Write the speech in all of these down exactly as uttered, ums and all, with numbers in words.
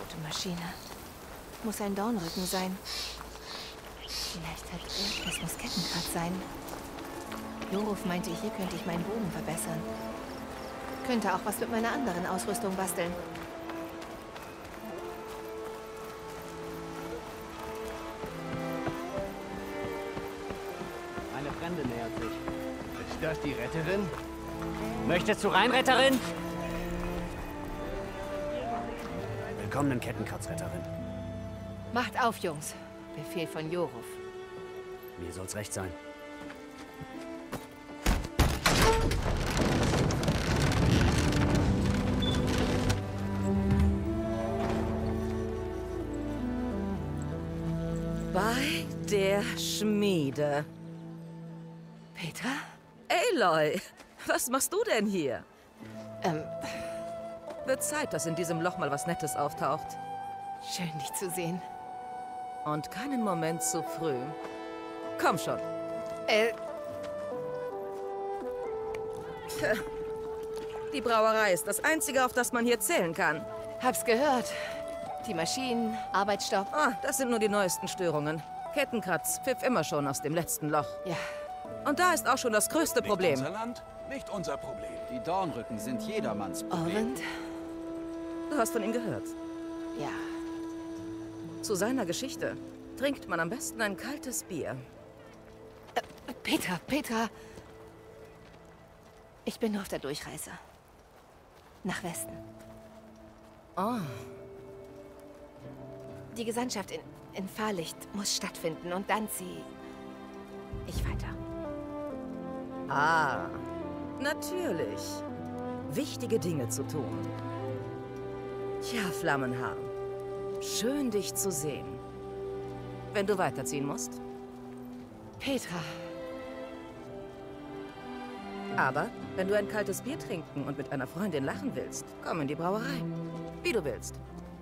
Gute Maschine. Muss ein Dornrücken sein. Vielleicht hat er... Es muss Kettenkratz sein. Joruf meinte, hier könnte ich meinen Bogen verbessern. Könnte auch was mit meiner anderen Ausrüstung basteln. Eine Fremde nähert sich. Ist das die Retterin? Möchtest du rein, Retterin? Willkommen, Kettenkratzretterin. Macht auf, Jungs. Befehl von Joruf. Mir soll's recht sein. Bei der Schmiede. Petra? Aloy, was machst du denn hier? Ähm, Wird Zeit, dass in diesem Loch mal was Nettes auftaucht. schön, dich zu sehen. Und keinen Moment zu früh. Komm schon. Äh, Die Brauerei ist das Einzige, auf das man hier zählen kann. hab's gehört. Die Maschinen, Arbeitsstopp. Ah, das sind nur die neuesten Störungen. Kettenkratz pfiff immer schon aus dem letzten Loch. Ja, Und da ist auch schon das größte Nicht Problem. unser Land, nicht unser Problem. Die Dornrücken sind jedermanns Problem. Orwend? Du hast von ihm gehört. Ja. Zu seiner Geschichte trinkt man am besten ein kaltes Bier. Äh, Petra, Petra. Ich bin nur auf der Durchreise. Nach Westen. Oh, Die Gesandtschaft in, in Fahrlicht muss stattfinden und dann ziehe ich weiter. ah, natürlich. Wichtige Dinge zu tun. Tja, Flammenhaar. Schön, dich zu sehen. Wenn du weiterziehen musst. Petra, Aber wenn du ein kaltes Bier trinken und mit einer Freundin lachen willst, komm in die Brauerei. Wie du willst.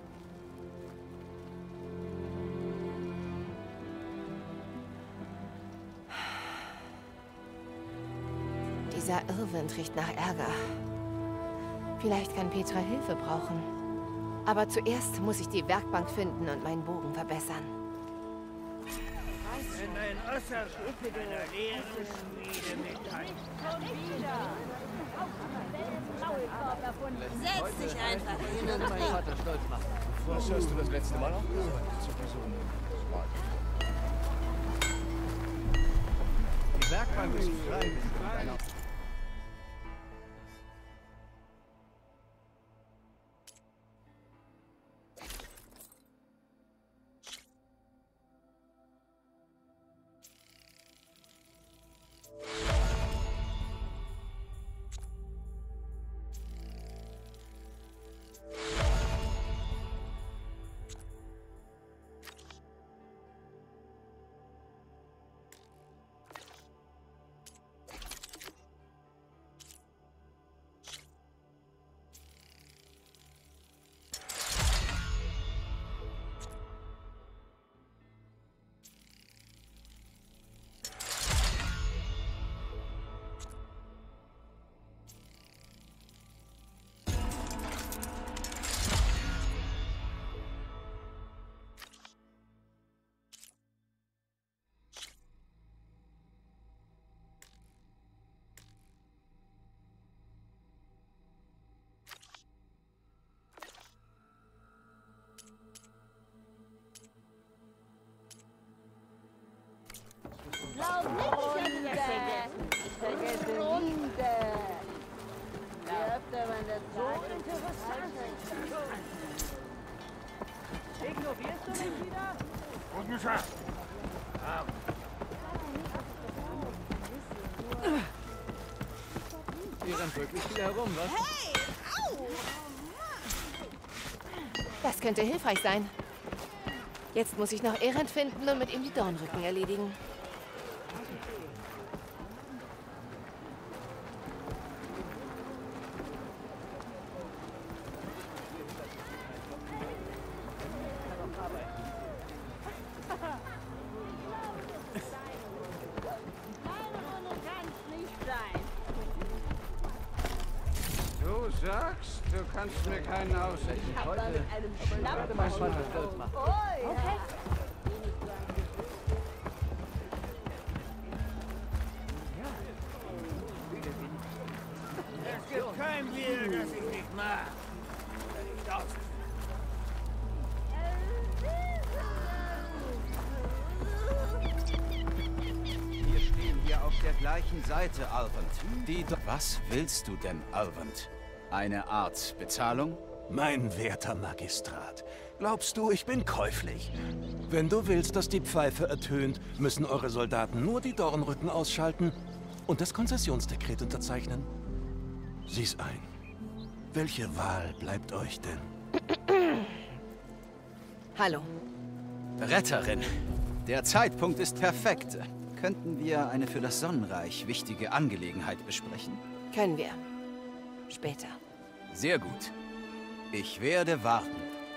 dieser Irrwind riecht nach Ärger. Vielleicht kann Petra Hilfe brauchen. Aber zuerst muss ich die Werkbank finden und meinen Bogen verbessern. Wenn ein Osser in einer leeren Schmiede mitteilt. Setz dich einfach hin und trink. Vater stolz machen. Was hast du das letzte Mal auch gesagt? Die Werkbank ist frei. Mit einer Glaub nicht, Runde. Ich vergesse Runde. Je öfter man das so interessant Ignorierst du mich wieder? Ungefähr. Ihr rennt wirklich viel herum, was? Hey, au! Das könnte hilfreich sein. Jetzt muss ich noch Erend finden und mit ihm die Dornrücken erledigen. Du sagst, du kannst mir keinen auswählen. Ich hab da mit einem Schnapp. Mein Vater stolz machen. Oh, ja. Okay. Es gibt kein Bier, das ich nicht mag. Nicht aus. Wir stehen hier auf der gleichen Seite, Alvand. Die Do Was willst du denn, Alvand? Eine Art Bezahlung? Mein werter Magistrat, glaubst du, ich bin käuflich? Wenn du willst, dass die Pfeife ertönt, müssen eure Soldaten nur die Dornrücken ausschalten und das Konzessionsdekret unterzeichnen. Sieh's ein. Welche Wahl bleibt euch denn? Hallo. Retterin, der Zeitpunkt ist perfekt. Könnten wir eine für das Sonnenreich wichtige Angelegenheit besprechen? Können wir. Später. Sehr gut. Ich werde warten.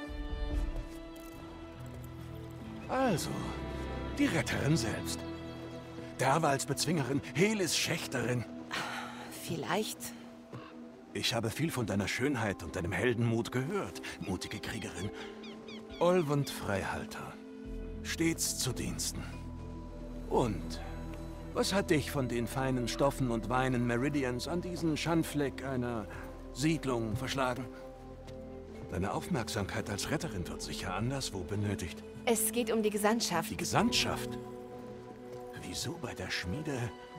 Also, die Retterin selbst. Derwals Bezwingerin, Helis Schächterin. Vielleicht. Ich habe viel von deiner Schönheit und deinem Heldenmut gehört, mutige Kriegerin. Olvund Freihalter. Stets zu Diensten. Und was hat dich von den feinen Stoffen und Weinen Meridians an diesen Schandfleck einer Siedlung verschlagen? Deine Aufmerksamkeit als Retterin wird sicher anderswo benötigt. Es geht um die Gesandtschaft. Die Gesandtschaft? Wieso bei der Schmiede?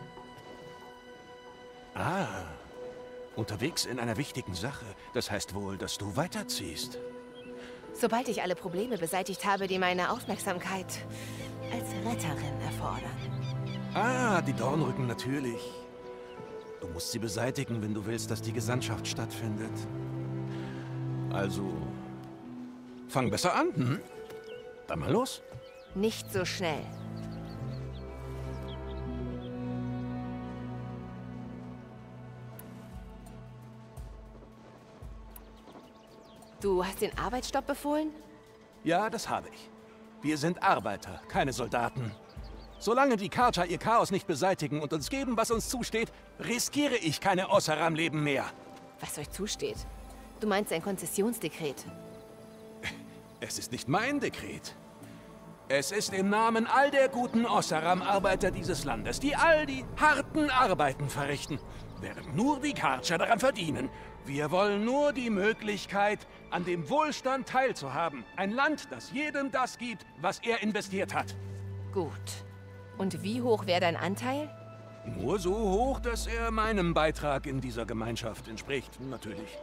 Ah, unterwegs in einer wichtigen Sache. Das heißt wohl, dass du weiterziehst. Sobald ich alle Probleme beseitigt habe, die meine Aufmerksamkeit als Retterin erfordern. Ah, die Dornrücken natürlich. Du musst sie beseitigen, wenn du willst, dass die Gesandtschaft stattfindet. Also, fang besser an, hm? Dann mal los. Nicht so schnell. Du hast den Arbeitsstopp befohlen? Ja, das habe ich. Wir sind Arbeiter, keine Soldaten. Solange die Karja ihr Chaos nicht beseitigen und uns geben, was uns zusteht, riskiere ich keine Ossaram-Leben mehr. Was euch zusteht? Du meinst ein Konzessionsdekret. Es ist nicht mein Dekret. Es ist im Namen all der guten Ossaram-Arbeiter dieses Landes, die all die harten Arbeiten verrichten, während nur die Karja daran verdienen. Wir wollen nur die Möglichkeit, an dem Wohlstand teilzuhaben. Ein Land, das jedem das gibt, was er investiert hat. Gut. Und wie hoch wäre dein Anteil? Nur so hoch, dass er meinem Beitrag in dieser Gemeinschaft entspricht, natürlich.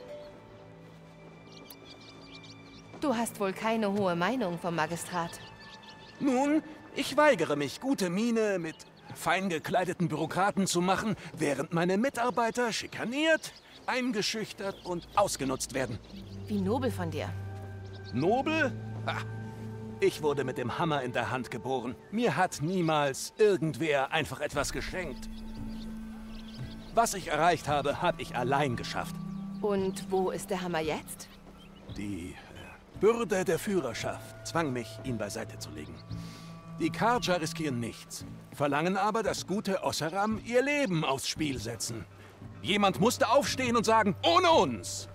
Du hast wohl keine hohe Meinung vom Magistrat. Nun, ich weigere mich, gute Miene mit fein gekleideten Bürokraten zu machen, während meine Mitarbeiter schikaniert, eingeschüchtert und ausgenutzt werden. Wie nobel von dir. Nobel? Ha. Ich wurde mit dem Hammer in der Hand geboren. Mir hat niemals irgendwer einfach etwas geschenkt. Was ich erreicht habe, habe ich allein geschafft. Und wo ist der Hammer jetzt? Die äh, Bürde der Führerschaft zwang mich, ihn beiseite zu legen. Die Karja riskieren nichts, verlangen aber, dass gute Ossaram ihr Leben aufs Spiel setzen. Jemand musste aufstehen und sagen, ohne uns!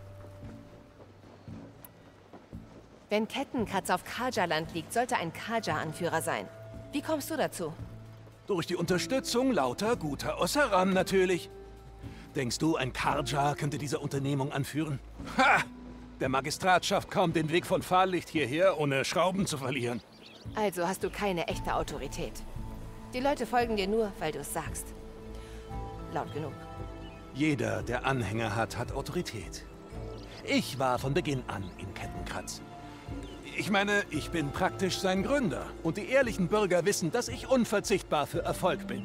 Wenn Kettenkratz auf Karja-Land liegt, sollte ein Karja-Anführer sein. Wie kommst du dazu? Durch die Unterstützung lauter guter Ossaram natürlich. Denkst du, ein Karja könnte diese Unternehmung anführen? Ha! Der Magistrat schafft kaum den Weg von Fahrlicht hierher, ohne Schrauben zu verlieren. Also hast du keine echte Autorität. Die Leute folgen dir nur, weil du es sagst. Laut genug. Jeder, der Anhänger hat, hat Autorität. Ich war von Beginn an in Kettenkratz. Ich meine, ich bin praktisch sein Gründer. Und die ehrlichen Bürger wissen, dass ich unverzichtbar für Erfolg bin.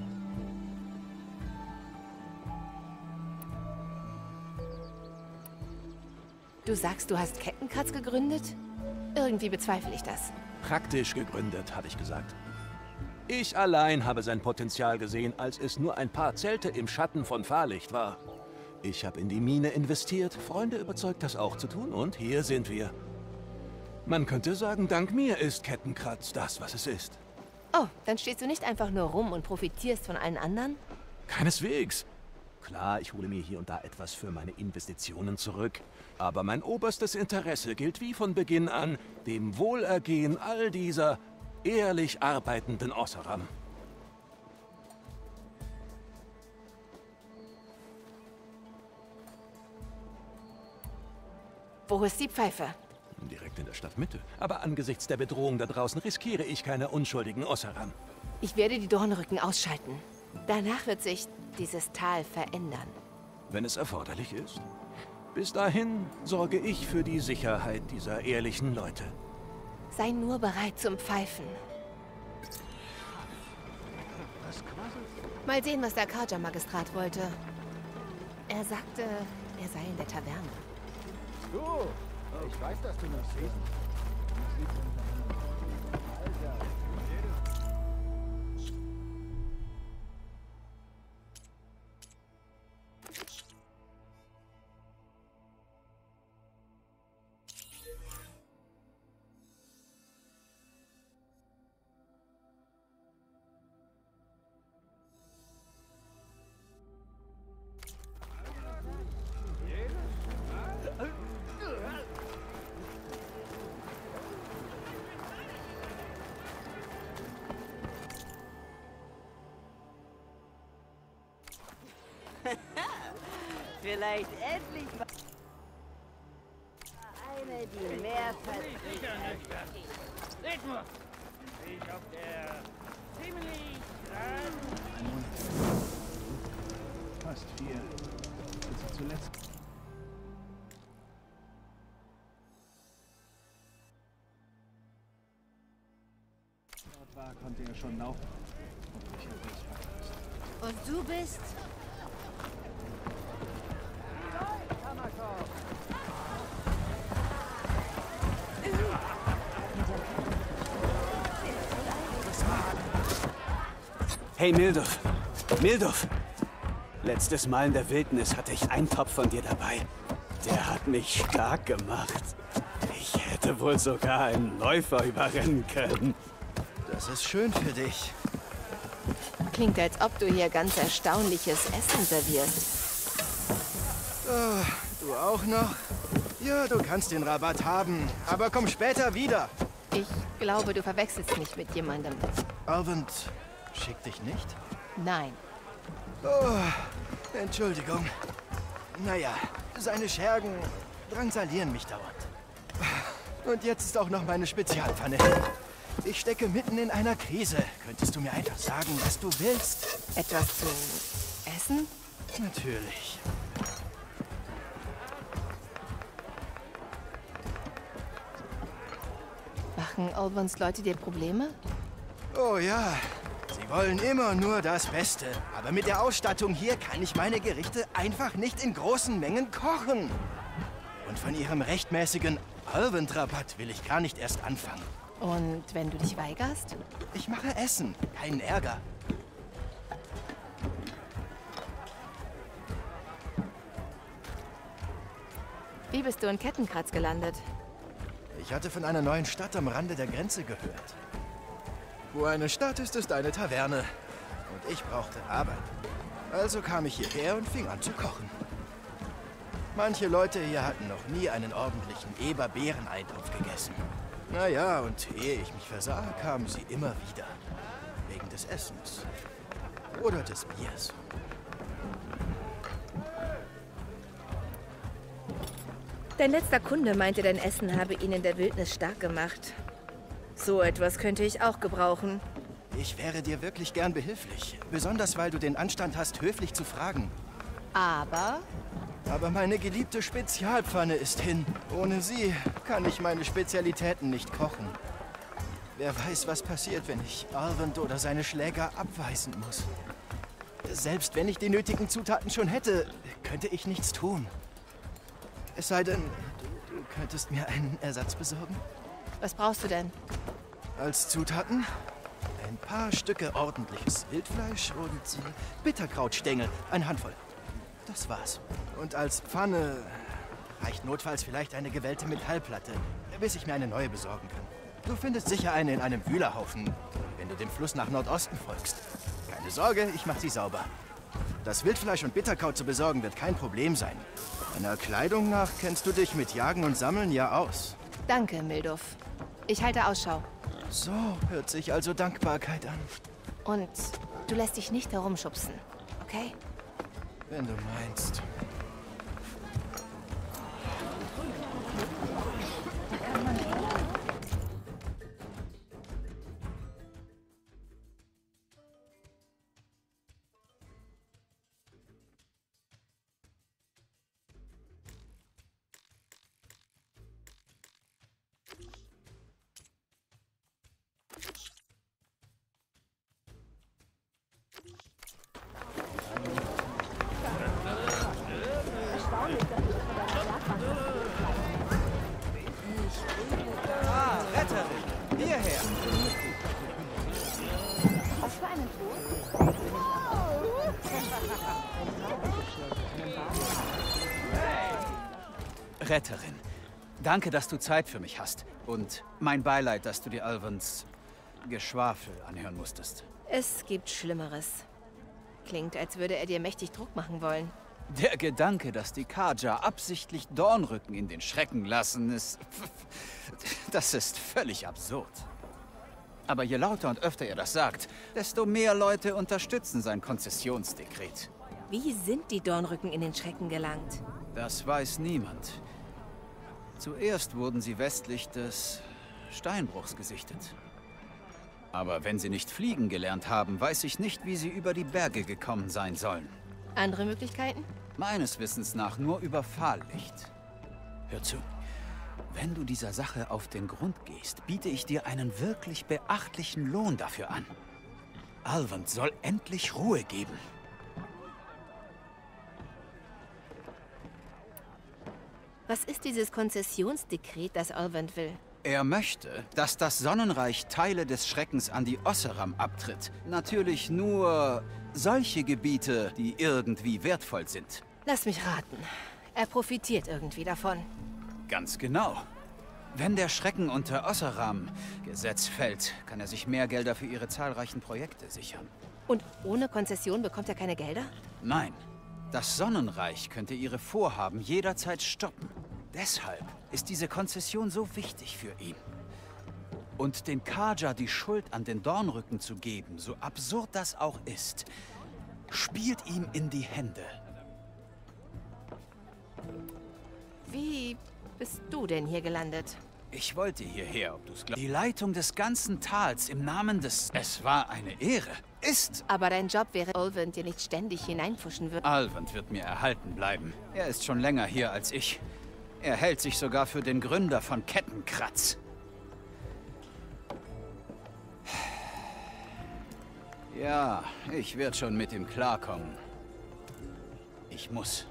Du sagst, du hast Kettenkratz gegründet? Irgendwie bezweifle ich das. Praktisch gegründet, habe ich gesagt. Ich allein habe sein Potenzial gesehen, als es nur ein paar Zelte im Schatten von Fahrlicht war. Ich habe in die Mine investiert, Freunde überzeugt, das auch zu tun, und hier sind wir. Man könnte sagen, dank mir ist Kettenkratz das, was es ist. Oh, dann stehst du nicht einfach nur rum und profitierst von allen anderen? Keineswegs. Klar, ich hole mir hier und da etwas für meine Investitionen zurück. Aber mein oberstes Interesse gilt wie von Beginn an dem Wohlergehen all dieser ehrlich arbeitenden Oseram. Wo ist die Pfeife? Direkt in der Stadtmitte. Aber angesichts der Bedrohung da draußen riskiere ich keine unschuldigen Oseram. Ich werde die Dornrücken ausschalten. Danach wird sich dieses Tal verändern. Wenn es erforderlich ist. Bis dahin sorge ich für die Sicherheit dieser ehrlichen Leute. Sei nur bereit zum Pfeifen. Mal sehen, was der Karja-Magistrat wollte. Er sagte, er sei in der Taverne. Du, ich weiß, dass du das siehst. Vielleicht endlich mal eine, die mehr verdient. Seht nur, wie ich auf der ziemlich geraden... Fast vier. Als ich zuletzt... dort war, konnte er schon laufen. Und ich habe es verpasst. Und du bist... Hey Milduf, Milduf! Letztes Mal in der Wildnis hatte ich einen Topf von dir dabei. Der hat mich stark gemacht. Ich hätte wohl sogar einen Läufer überrennen können. Das ist schön für dich. Klingt, als ob du hier ganz erstaunliches Essen servierst. Oh, du auch noch? Ja, du kannst den Rabatt haben, aber komm später wieder. Ich glaube, du verwechselst mich mit jemandem. Alvand schickt dich nicht? Nein. Oh, Entschuldigung. Naja, seine Schergen drangsalieren mich dauernd. Und jetzt ist auch noch meine Spezialpfanne. Ich stecke mitten in einer Krise. Könntest du mir einfach sagen, was du willst? Etwas zu essen? Natürlich. Machen Olvans Leute dir Probleme? Oh ja, sie wollen immer nur das Beste. Aber mit der Ausstattung hier kann ich meine Gerichte einfach nicht in großen Mengen kochen. Und von ihrem rechtmäßigen Alvand-Rabatt will ich gar nicht erst anfangen. Und wenn du dich weigerst? Ich mache Essen, keinen Ärger. Wie bist du in Kettenkratz gelandet? Ich hatte von einer neuen Stadt am Rande der Grenze gehört. Wo eine Stadt ist, ist eine Taverne. Und ich brauchte Arbeit. Also kam ich hierher und fing an zu kochen. Manche Leute hier hatten noch nie einen ordentlichen Eber-Beeren-Eintopf gegessen. Naja, und ehe ich mich versah, kamen sie immer wieder. Wegen des Essens. Oder des Biers. Dein letzter Kunde meinte, dein Essen habe ihn in der Wildnis stark gemacht. So etwas könnte ich auch gebrauchen. Ich wäre dir wirklich gern behilflich. Besonders, weil du den Anstand hast, höflich zu fragen. Aber? Aber meine geliebte Spezialpfanne ist hin. Ohne sie kann ich meine Spezialitäten nicht kochen. Wer weiß, was passiert, wenn ich Alvand oder seine Schläger abweisen muss. Selbst wenn ich die nötigen Zutaten schon hätte, könnte ich nichts tun. Es sei denn, du, du könntest mir einen Ersatz besorgen? Was brauchst du denn? Als Zutaten? Ein paar Stücke ordentliches Wildfleisch und äh, Bitterkrautstängel. Eine Handvoll. Das war's. Und als Pfanne reicht notfalls vielleicht eine gewellte Metallplatte, bis ich mir eine neue besorgen kann. Du findest sicher eine in einem Wühlerhaufen, wenn du dem Fluss nach Nordosten folgst. Keine Sorge, ich mach sie sauber. Das Wildfleisch und Bitterkraut zu besorgen wird kein Problem sein. Deiner Kleidung nach kennst du dich mit Jagen und Sammeln ja aus. Danke, Milduff. Ich halte Ausschau. So hört sich also Dankbarkeit an. Und du lässt dich nicht herumschubsen, okay? Wenn du meinst. Ah, Retterin, hierher! Was für einen Tod? Retterin, danke, dass du Zeit für mich hast. Und mein Beileid, dass du dir Alvins Geschwafel anhören musstest. Es gibt Schlimmeres. Klingt, als würde er dir mächtig Druck machen wollen. Der Gedanke, dass die Carja absichtlich Dornrücken in den Schrecken lassen, ist... Das ist völlig absurd. Aber je lauter und öfter er das sagt, desto mehr Leute unterstützen sein Konzessionsdekret. Wie sind die Dornrücken in den Schrecken gelangt? Das weiß niemand. Zuerst wurden sie westlich des Steinbruchs gesichtet. Aber wenn sie nicht fliegen gelernt haben, weiß ich nicht, wie sie über die Berge gekommen sein sollen. Andere Möglichkeiten? Meines Wissens nach nur über Fahrlicht. Hör zu. Wenn du dieser Sache auf den Grund gehst, biete ich dir einen wirklich beachtlichen Lohn dafür an. Alvin soll endlich Ruhe geben. Was ist dieses Konzessionsdekret, das Alvin will? Er möchte, dass das Sonnenreich Teile des Schreckens an die Osseram abtritt. Natürlich nur solche Gebiete, die irgendwie wertvoll sind. Lass mich raten. Er profitiert irgendwie davon. Ganz genau. Wenn der Schrecken unter Osseram-Gesetz fällt, kann er sich mehr Gelder für ihre zahlreichen Projekte sichern. Und ohne Konzession bekommt er keine Gelder? Nein. Das Sonnenreich könnte ihre Vorhaben jederzeit stoppen. Deshalb ist diese Konzession so wichtig für ihn. Und den Carja die Schuld an den Dornrücken zu geben, so absurd das auch ist, spielt ihm in die Hände. Wie bist du denn hier gelandet? Ich wollte hierher, ob du's glaubst. Die Leitung des ganzen Tals im Namen des... Es war eine Ehre. Ist... Aber dein Job wäre, Alvin dir nicht ständig hineinpfuschen würde. Alvin wird mir erhalten bleiben. Er ist schon länger hier als ich. Er hält sich sogar für den Gründer von Kettenkratz. Ja, ich werde schon mit ihm klarkommen. Ich muss.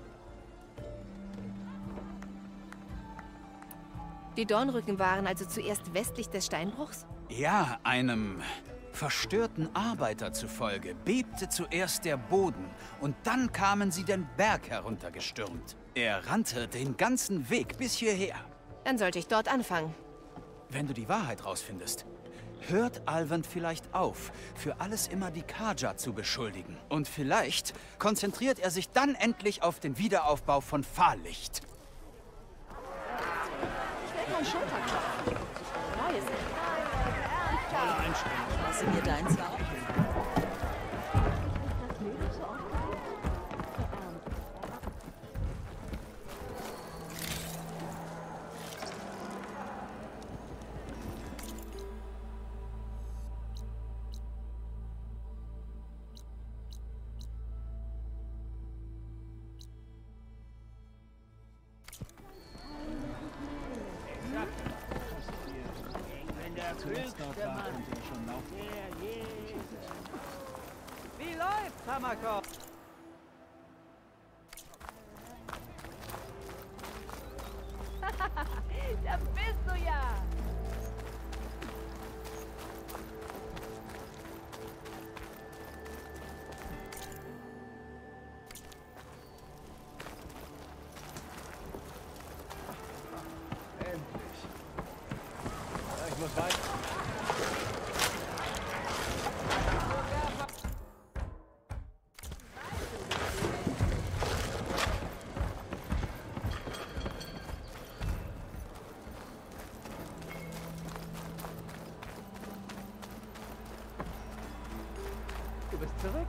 Die Dornrücken waren also zuerst westlich des Steinbruchs? Ja, einem verstörten Arbeiter zufolge bebte zuerst der Boden und dann kamen sie den Berg heruntergestürmt. Er rannte den ganzen Weg bis hierher. Dann sollte ich dort anfangen. Wenn du die Wahrheit rausfindest, hört Alvin vielleicht auf, für alles immer die Carja zu beschuldigen. Und vielleicht konzentriert er sich dann endlich auf den Wiederaufbau von Fahrlicht. Ich will kein Schulterklopfen. Neues. Hast du mir deins auch? Zuletzt dort war, konnte er schon laufen. Wie läuft's, Hamakov? Da bist du ja! Endlich. Ja, ich muss weiter. bist zurück.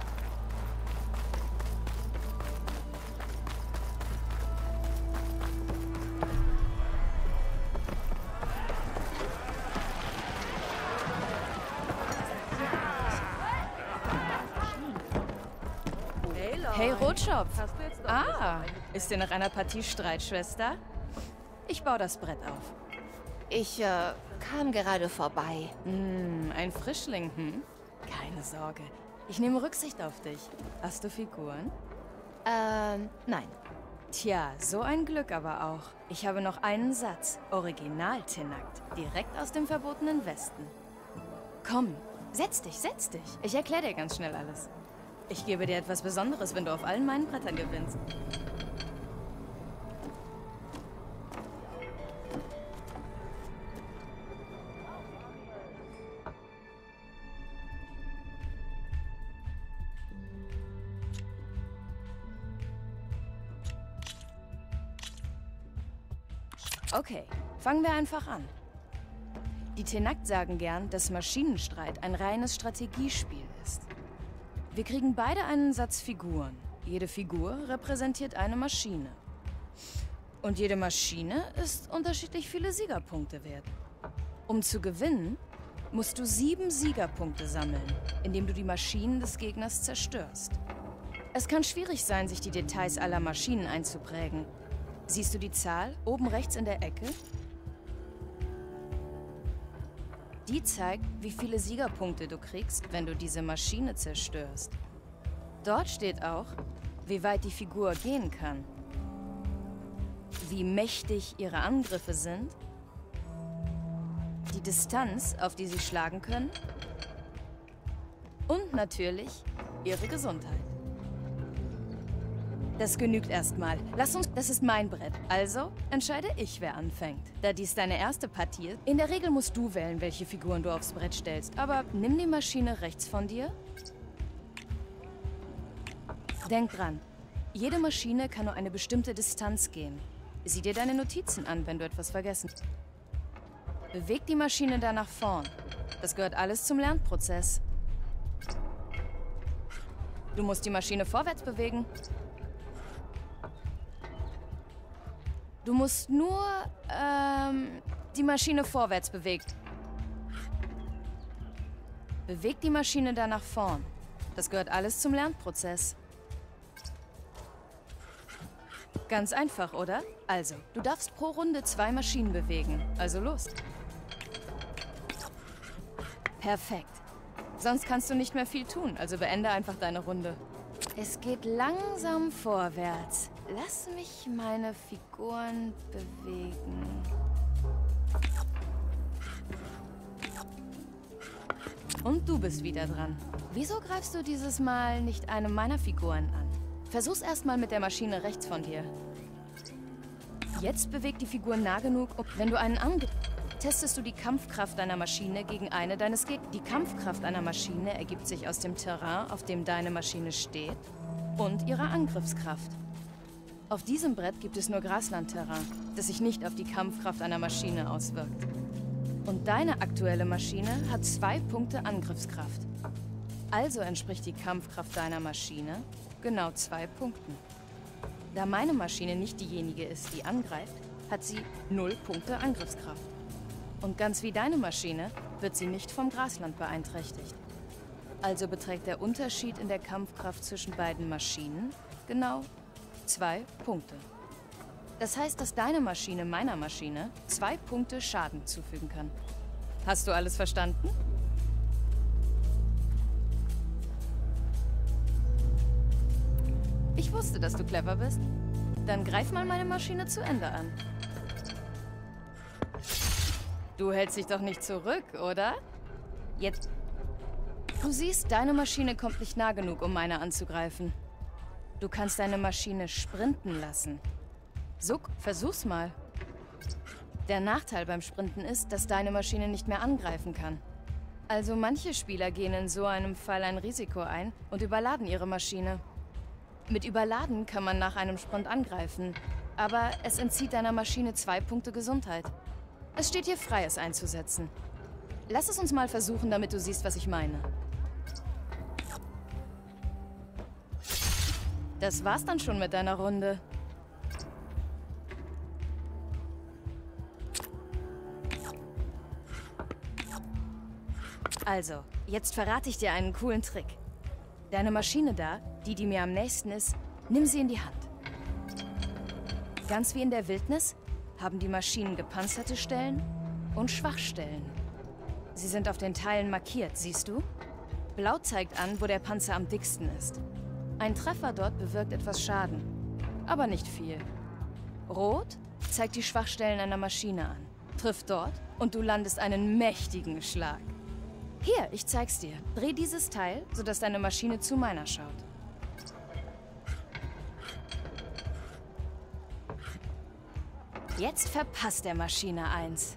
Hey Rotschopf. Ah, ist dir nach einer Partie Streit, Schwester? Ich baue das Brett auf. Ich äh, kam gerade vorbei. Hm, ein Frischling, hm? Keine Sorge. Ich nehme Rücksicht auf dich. Hast du Figuren? Ähm, nein. Tja, so ein Glück aber auch. Ich habe noch einen Satz. Original Tenakt. Direkt aus dem verbotenen Westen. Komm, setz dich, setz dich. Ich erkläre dir ganz schnell alles. Ich gebe dir etwas Besonderes, wenn du auf allen meinen Brettern gewinnst. Okay, fangen wir einfach an. Die Tenakt sagen gern, dass Maschinenstreit ein reines Strategiespiel ist. Wir kriegen beide einen Satz Figuren. Jede Figur repräsentiert eine Maschine. Und jede Maschine ist unterschiedlich viele Siegerpunkte wert. Um zu gewinnen, musst du sieben Siegerpunkte sammeln, indem du die Maschinen des Gegners zerstörst. Es kann schwierig sein, sich die Details aller Maschinen einzuprägen. Siehst du die Zahl oben rechts in der Ecke? Die zeigt, wie viele Siegerpunkte du kriegst, wenn du diese Maschine zerstörst. Dort steht auch, wie weit die Figur gehen kann, wie mächtig ihre Angriffe sind, die Distanz, auf die sie schlagen können und natürlich ihre Gesundheit. Das genügt erstmal. Lass uns... Das ist mein Brett. Also entscheide ich, wer anfängt. Da dies deine erste Partie ist, in der Regel musst du wählen, welche Figuren du aufs Brett stellst. Aber nimm die Maschine rechts von dir. Denk dran. Jede Maschine kann nur eine bestimmte Distanz gehen. Sieh dir deine Notizen an, wenn du etwas vergessen hast. Beweg die Maschine da nach vorn. Das gehört alles zum Lernprozess. Du musst die Maschine vorwärts bewegen. Du musst nur, ähm, die Maschine vorwärts bewegen. Beweg die Maschine da nach vorn. Das gehört alles zum Lernprozess. Ganz einfach, oder? Also, du darfst pro Runde zwei Maschinen bewegen. Also los. Perfekt. Sonst kannst du nicht mehr viel tun, also beende einfach deine Runde. Es geht langsam vorwärts. Lass mich meine Figuren bewegen. Und du bist wieder dran. Wieso greifst du dieses Mal nicht eine meiner Figuren an? Versuch's erstmal mit der Maschine rechts von dir. Jetzt bewegt die Figur nah genug, um, wenn du einen Angriff... Testest du die Kampfkraft deiner Maschine gegen eine deines Gegners. Die Kampfkraft einer Maschine ergibt sich aus dem Terrain, auf dem deine Maschine steht, und ihrer Angriffskraft. Auf diesem Brett gibt es nur Graslandterrain, das sich nicht auf die Kampfkraft einer Maschine auswirkt. Und deine aktuelle Maschine hat zwei Punkte Angriffskraft. Also entspricht die Kampfkraft deiner Maschine genau zwei Punkten. Da meine Maschine nicht diejenige ist, die angreift, hat sie null Punkte Angriffskraft. Und ganz wie deine Maschine wird sie nicht vom Grasland beeinträchtigt. Also beträgt der Unterschied in der Kampfkraft zwischen beiden Maschinen genau zwei Punkte. Das heißt, dass deine Maschine meiner Maschine zwei Punkte Schaden zufügen kann. Hast du alles verstanden? Ich wusste, dass du clever bist. Dann greif mal meine Maschine zu Ende an. Du hältst dich doch nicht zurück, oder? Jetzt... Du siehst, deine Maschine kommt nicht nah genug, um meine anzugreifen. Du kannst deine Maschine sprinten lassen. So, versuch's mal. Der Nachteil beim Sprinten ist, dass deine Maschine nicht mehr angreifen kann. Also manche Spieler gehen in so einem Fall ein Risiko ein und überladen ihre Maschine. Mit Überladen kann man nach einem Sprint angreifen, aber es entzieht deiner Maschine zwei Punkte Gesundheit. Es steht dir frei, es einzusetzen. Lass es uns mal versuchen, damit du siehst, was ich meine. Das war's dann schon mit deiner Runde. Also, jetzt verrate ich dir einen coolen Trick. Deine Maschine da, die, die mir am nächsten ist, nimm sie in die Hand. Ganz wie in der Wildnis haben die Maschinen gepanzerte Stellen und Schwachstellen. Sie sind auf den Teilen markiert, siehst du? Blau zeigt an, wo der Panzer am dicksten ist. Ein Treffer dort bewirkt etwas Schaden, aber nicht viel. Rot zeigt die Schwachstellen einer Maschine an. Trifft dort und du landest einen mächtigen Schlag. Hier, ich zeig's dir. Dreh dieses Teil, sodass deine Maschine zu meiner schaut. Jetzt verpasst der Maschine eins.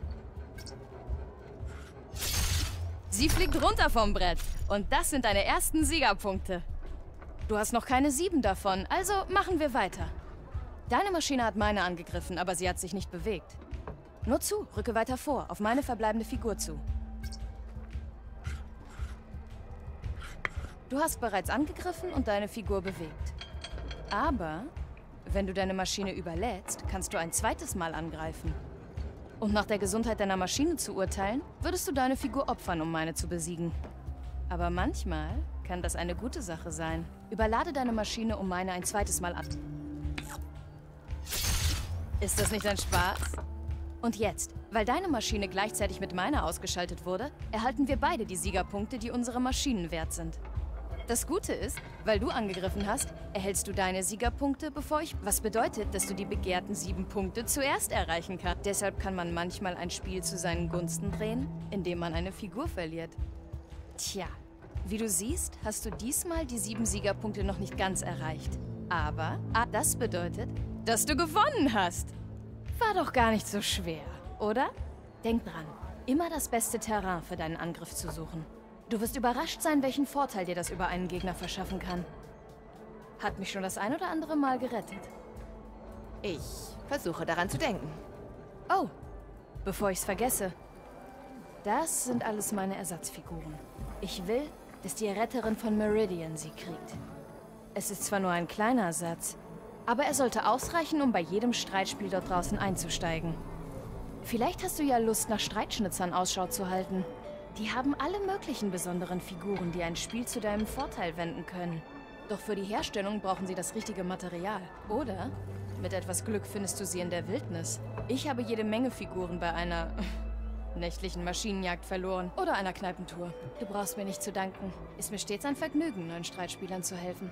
Sie fliegt runter vom Brett. Und das sind deine ersten Siegerpunkte. Du hast noch keine sieben davon, also machen wir weiter. Deine Maschine hat meine angegriffen, aber sie hat sich nicht bewegt. Nur zu, rücke weiter vor, auf meine verbleibende Figur zu. Du hast bereits angegriffen und deine Figur bewegt. Aber wenn du deine Maschine überlädst, kannst du ein zweites Mal angreifen. Und nach der Gesundheit deiner Maschine zu urteilen, würdest du deine Figur opfern, um meine zu besiegen. Aber manchmal kann das eine gute Sache sein. Überlade deine Maschine, um meine ein zweites Mal an. Ist das nicht ein Spaß? Und jetzt, weil deine Maschine gleichzeitig mit meiner ausgeschaltet wurde, erhalten wir beide die Siegerpunkte, die unsere Maschinen wert sind. Das Gute ist, weil du angegriffen hast, erhältst du deine Siegerpunkte, bevor ich... Was bedeutet, dass du die begehrten sieben Punkte zuerst erreichen kannst. Deshalb kann man manchmal ein Spiel zu seinen Gunsten drehen, indem man eine Figur verliert. Tja, wie du siehst, hast du diesmal die sieben Siegerpunkte noch nicht ganz erreicht. Aber das bedeutet, dass du gewonnen hast. War doch gar nicht so schwer, oder? Denk dran, immer das beste Terrain für deinen Angriff zu suchen. Du wirst überrascht sein, welchen Vorteil dir das über einen Gegner verschaffen kann. Hat mich schon das ein oder andere Mal gerettet. Ich versuche daran zu denken. Oh, bevor ich's vergesse. Das sind alles meine Ersatzfiguren. Ich will, dass die Retterin von Meridian sie kriegt. Es ist zwar nur ein kleiner Satz, aber er sollte ausreichen, um bei jedem Streitspiel dort draußen einzusteigen. Vielleicht hast du ja Lust, nach Streitschnitzern Ausschau zu halten. Die haben alle möglichen besonderen Figuren, die ein Spiel zu deinem Vorteil wenden können. Doch für die Herstellung brauchen sie das richtige Material. Oder mit etwas Glück findest du sie in der Wildnis. Ich habe jede Menge Figuren bei einer nächtlichen Maschinenjagd verloren oder einer Kneipentour. Du brauchst mir nicht zu danken. Ist mir stets ein Vergnügen, neuen Streitspielern zu helfen.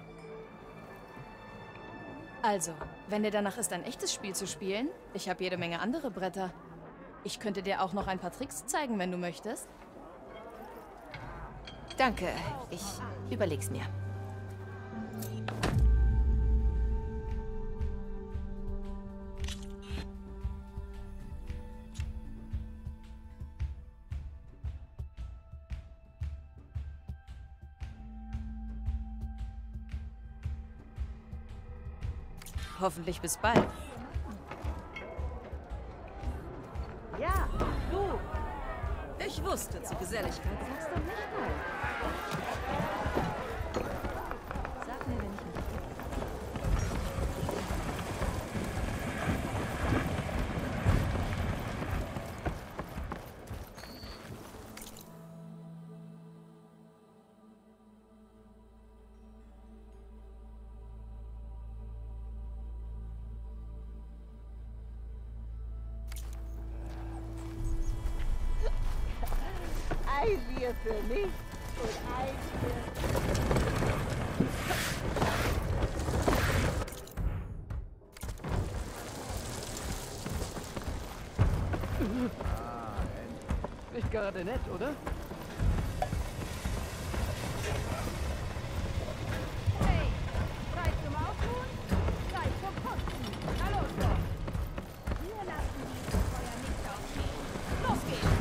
Also, wenn dir danach ist, ein echtes Spiel zu spielen, ich habe jede Menge andere Bretter. Ich könnte dir auch noch ein paar Tricks zeigen, wenn du möchtest. Danke, ich überleg's mir. Hoffentlich bis bald. Ja, du. Ich wusste, zur Geselligkeit sagst du nicht nein. Sag mir, wenn ich nicht... Ein Bier für mich und ein für... Ah, nicht gerade nett, oder? Hey, frei zum Ausruhen, frei zum Kotzen. Na los, doch. Wir lassen dieses Feuer nicht ausgehen. Los geht's!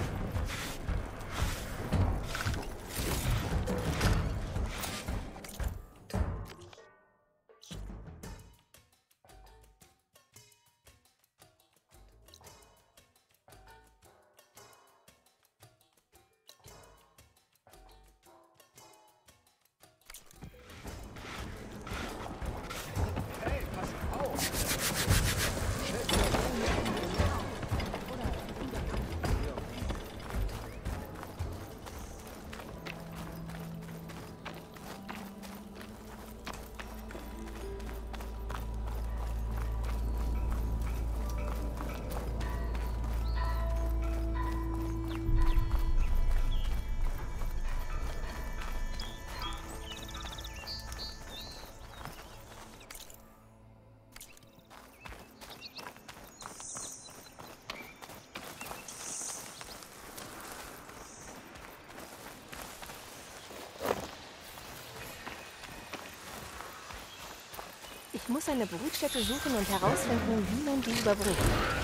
Ich muss eine Brutstätte suchen und herausfinden, wie man die überbrückt.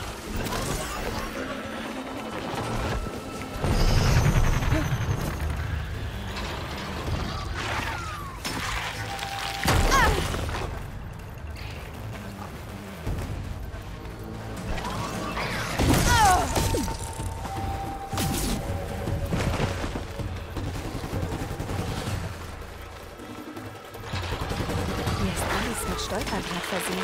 Stolperdraht versehen.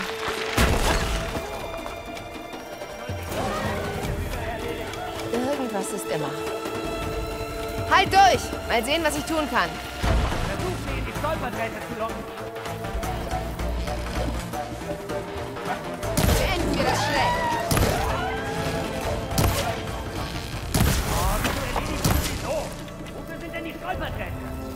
Irgendwas ist immer. Halt durch! Mal sehen, was ich tun kann. Versuch sie in die Stolperdrähte zu locken. Beenden wir das schnell! Oh, wieso erledigst du sie so? Wofür sind denn die Stolperdrähte?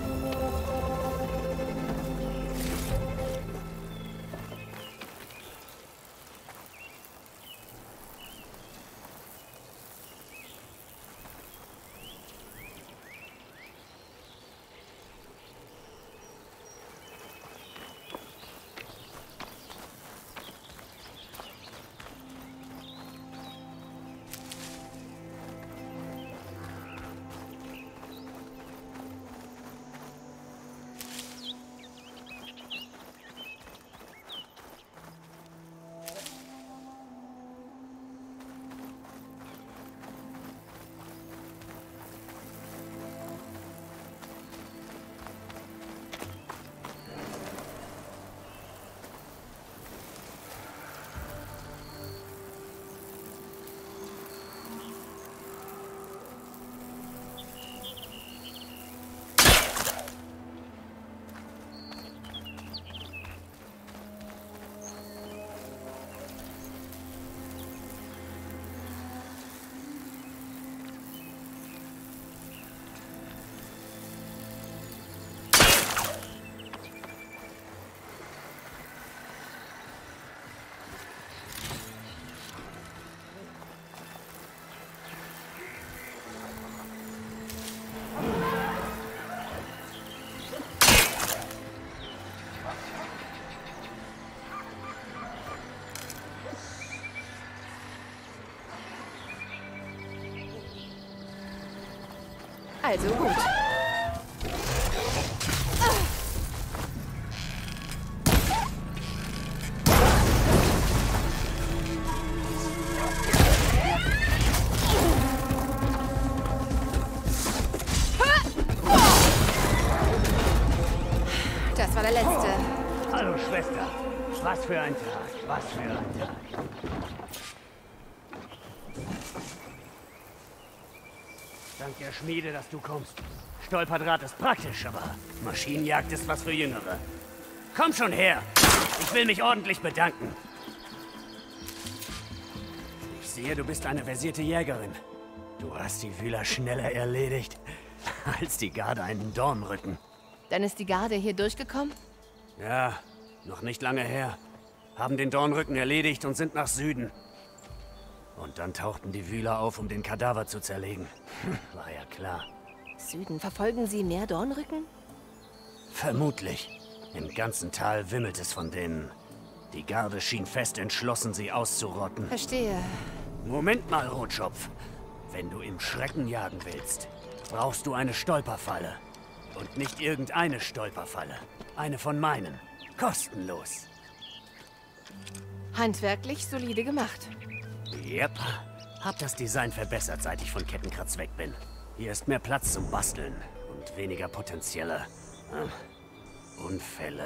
Also gut. Das war der letzte. Hallo, Schwester. Was für ein Tag. Was für ein Tag. Dank der Schmiede, dass du kommst. Stolperdraht ist praktisch, aber Maschinenjagd ist was für Jüngere. Komm schon her. Ich will mich ordentlich bedanken. Ich sehe, du bist eine versierte Jägerin. Du hast die Wühler schneller erledigt, als die Garde einen Dornrücken. Dann ist die Garde hier durchgekommen? Ja, noch nicht lange her. Haben den Dornrücken erledigt und sind nach Süden. Und dann tauchten die Wühler auf, um den Kadaver zu zerlegen. War ja klar. Süden, verfolgen Sie mehr Dornrücken? Vermutlich. Im ganzen Tal wimmelt es von denen. Die Garde schien fest entschlossen, sie auszurotten. Verstehe. Moment mal, Rotschopf. Wenn du im Schrecken jagen willst, brauchst du eine Stolperfalle. Und nicht irgendeine Stolperfalle. Eine von meinen. Kostenlos. Handwerklich solide gemacht. Yep. Hab das Design verbessert, seit ich von Kettenkratz weg bin. Hier ist mehr Platz zum Basteln und weniger potenzielle äh, Unfälle.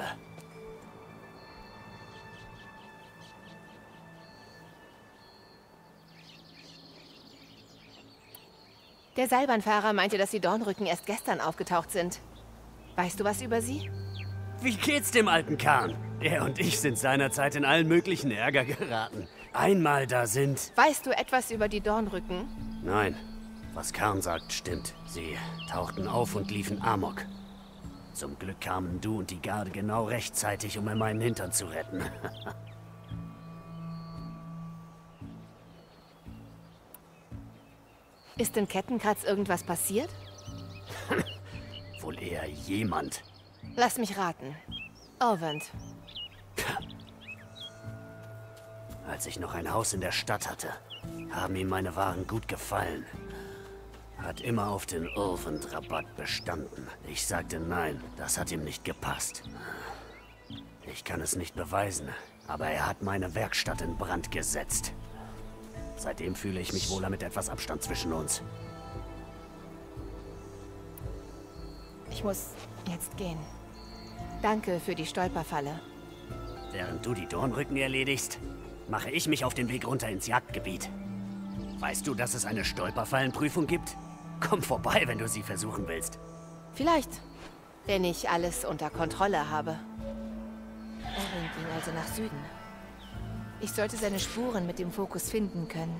Der Seilbahnfahrer meinte, dass die Dornrücken erst gestern aufgetaucht sind. Weißt du was über sie? Wie geht's dem alten Kahn? Er und ich sind seinerzeit in allen möglichen Ärger geraten. Einmal da sind... Weißt du etwas über die Dornrücken? Nein. Was Kahn sagt, stimmt. Sie tauchten auf und liefen amok. Zum Glück kamen du und die Garde genau rechtzeitig, um mir meinen Hintern zu retten. Ist in Kettenkratz irgendwas passiert? Wohl eher jemand. Lass mich raten. Orvent. Als ich noch ein Haus in der Stadt hatte, haben ihm meine Waren gut gefallen. Hat immer auf den Ulvund-Rabatt bestanden. Ich sagte nein, das hat ihm nicht gepasst. Ich kann es nicht beweisen, aber er hat meine Werkstatt in Brand gesetzt. Seitdem fühle ich mich wohler mit etwas Abstand zwischen uns. Ich muss jetzt gehen. Danke für die Stolperfalle. Während du die Dornrücken erledigst, mache ich mich auf den Weg runter ins Jagdgebiet. Weißt du, dass es eine Stolperfallenprüfung gibt? Komm vorbei, wenn du sie versuchen willst. Vielleicht, wenn ich alles unter Kontrolle habe. Erin ging also nach Süden. Ich sollte seine Spuren mit dem Fokus finden können.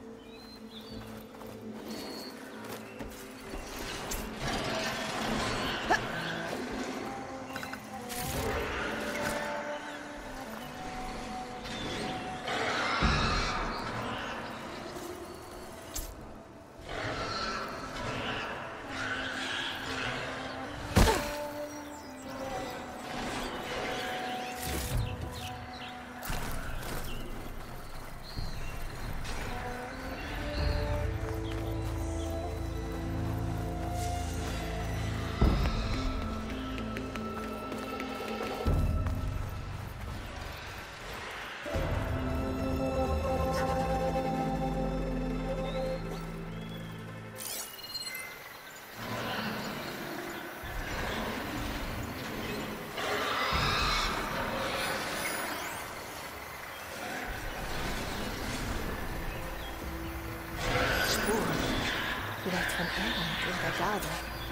Vielleicht von Erin und der Garde.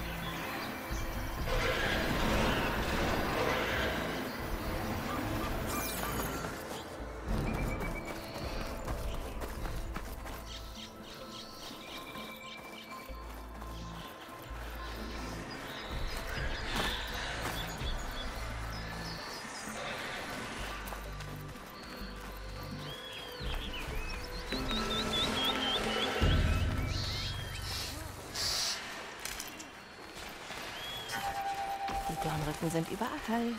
Die Dornrücken sind überall.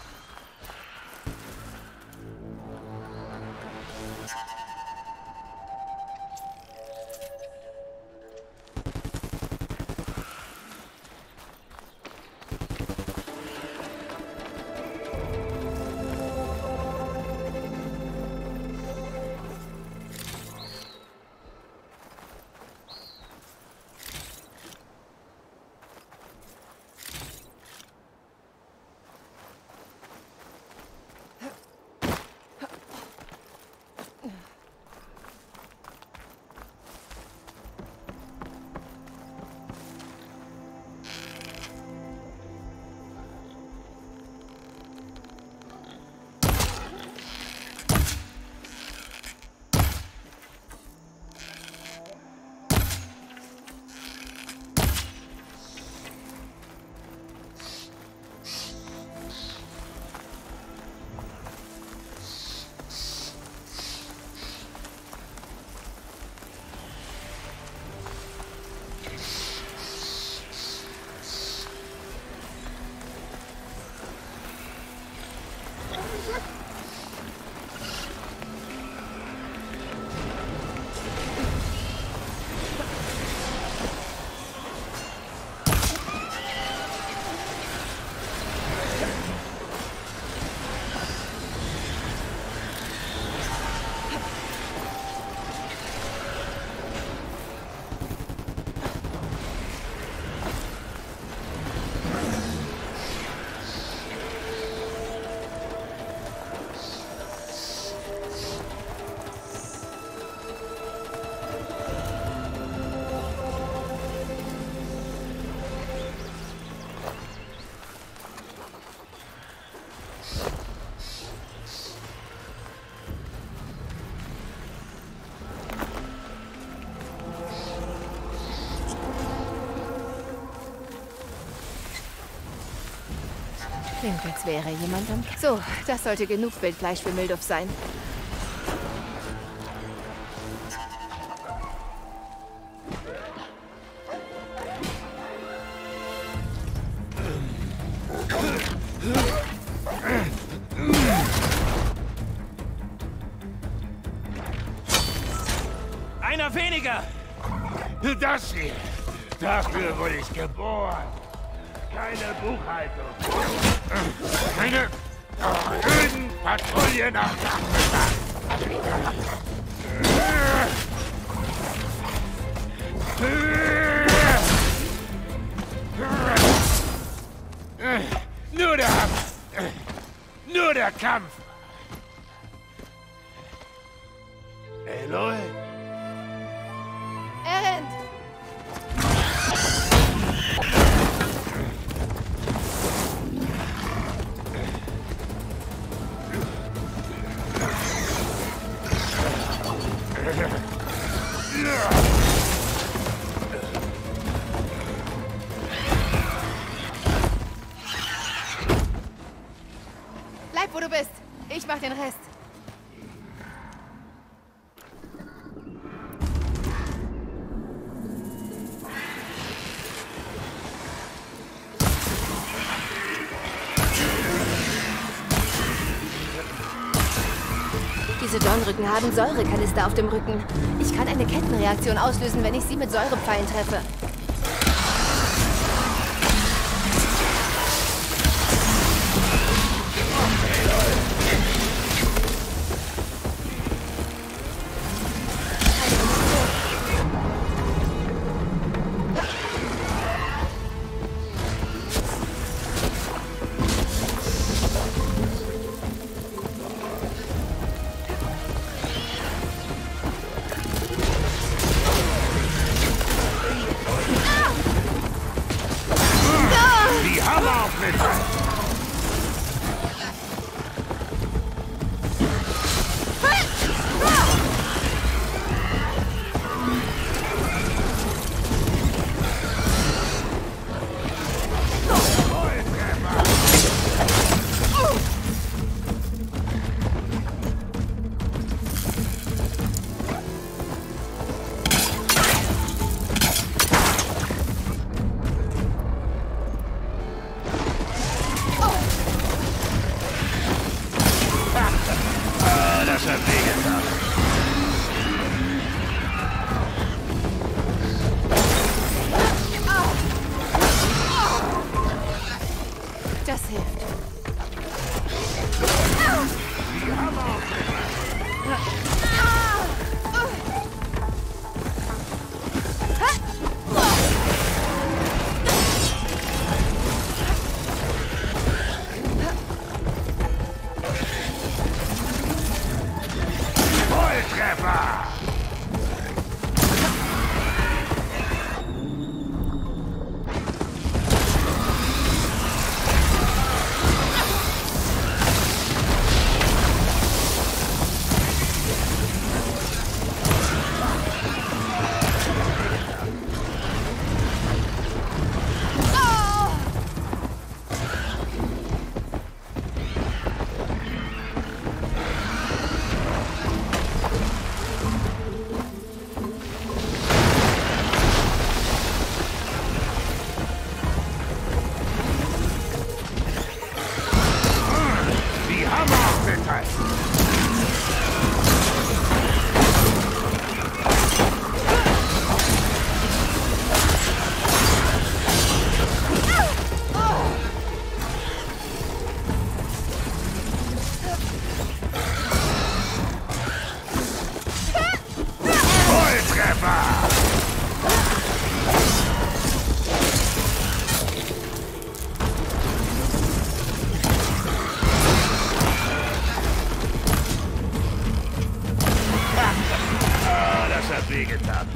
Klingt, als wäre jemand am... So, das sollte genug Wildfleisch für Milduf sein. Krieger! Das hier, dafür wurde ich geboren. Keine Buchhaltung. Keine öden Patrouille nach Nachmittag. Nur der Nur der Kampf. Aloy? Erend! Bleib, wo du bist. Ich mach den Rest. Diese Dornrücken haben Säurekanister auf dem Rücken. Ich kann eine Kettenreaktion auslösen, wenn ich sie mit Säurepfeilen treffe. Das hilft. Volltreffer! Wehgetan.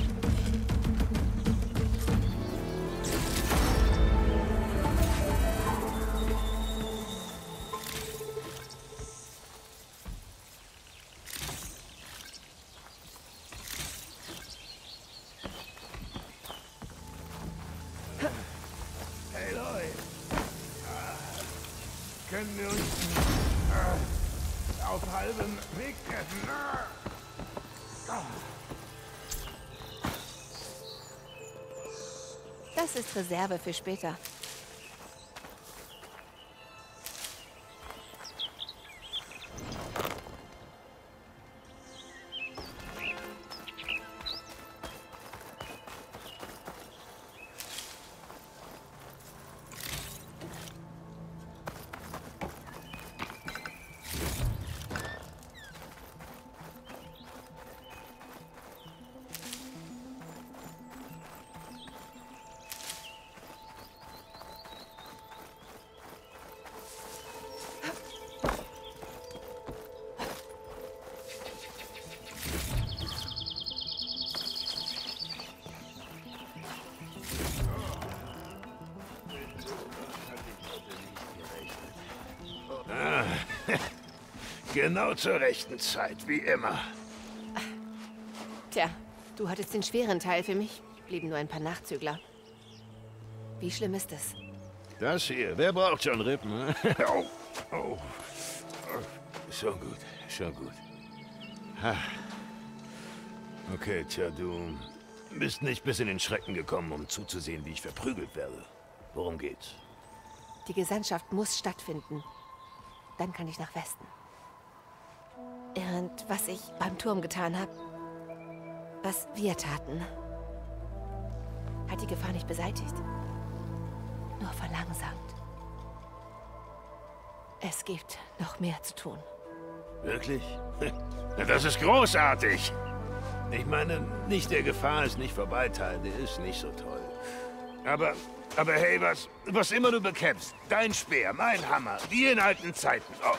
Hey Leute, können wir uns äh, auf halbem Weg treffen? Oh. Das ist Reserve für später. Genau zur rechten Zeit, wie immer. Tja, du hattest den schweren Teil. Für mich blieben nur ein paar Nachzügler. Wie schlimm ist es? Das hier, wer braucht schon Rippen? Ne? Oh, oh. Schon gut, schon gut. Ha. Okay, tja, du bist nicht bis in den Schrecken gekommen, um zuzusehen, wie ich verprügelt werde. Worum geht's? Die Gesandtschaft muss stattfinden. Dann kann ich nach Westen. Und was ich beim Turm getan habe, was wir taten, hat die Gefahr nicht beseitigt. Nur verlangsamt. Es gibt noch mehr zu tun. Wirklich? Das ist großartig. Ich meine, nicht der Gefahr ist nicht vorbei, Teil. Der ist nicht so toll. Aber, aber hey, was, was immer du bekämpfst, dein Speer, mein Hammer, wie in alten Zeiten. Oh.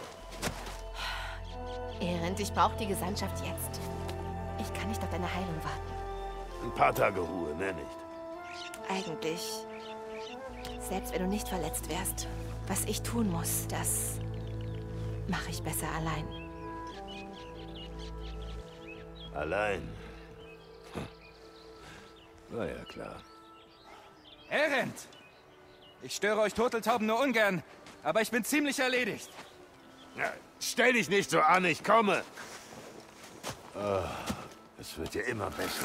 Erend, ich brauche die Gesandtschaft jetzt. Ich kann nicht auf deine Heilung warten. Ein paar Tage Ruhe, mehr nicht. Eigentlich, selbst wenn du nicht verletzt wärst, was ich tun muss, das mache ich besser allein. Allein? Hm. War ja klar. Erend! Ich störe euch Turteltauben nur ungern, aber ich bin ziemlich erledigt. Ja, stell dich nicht so an, ich komme. Oh, es wird ja immer besser.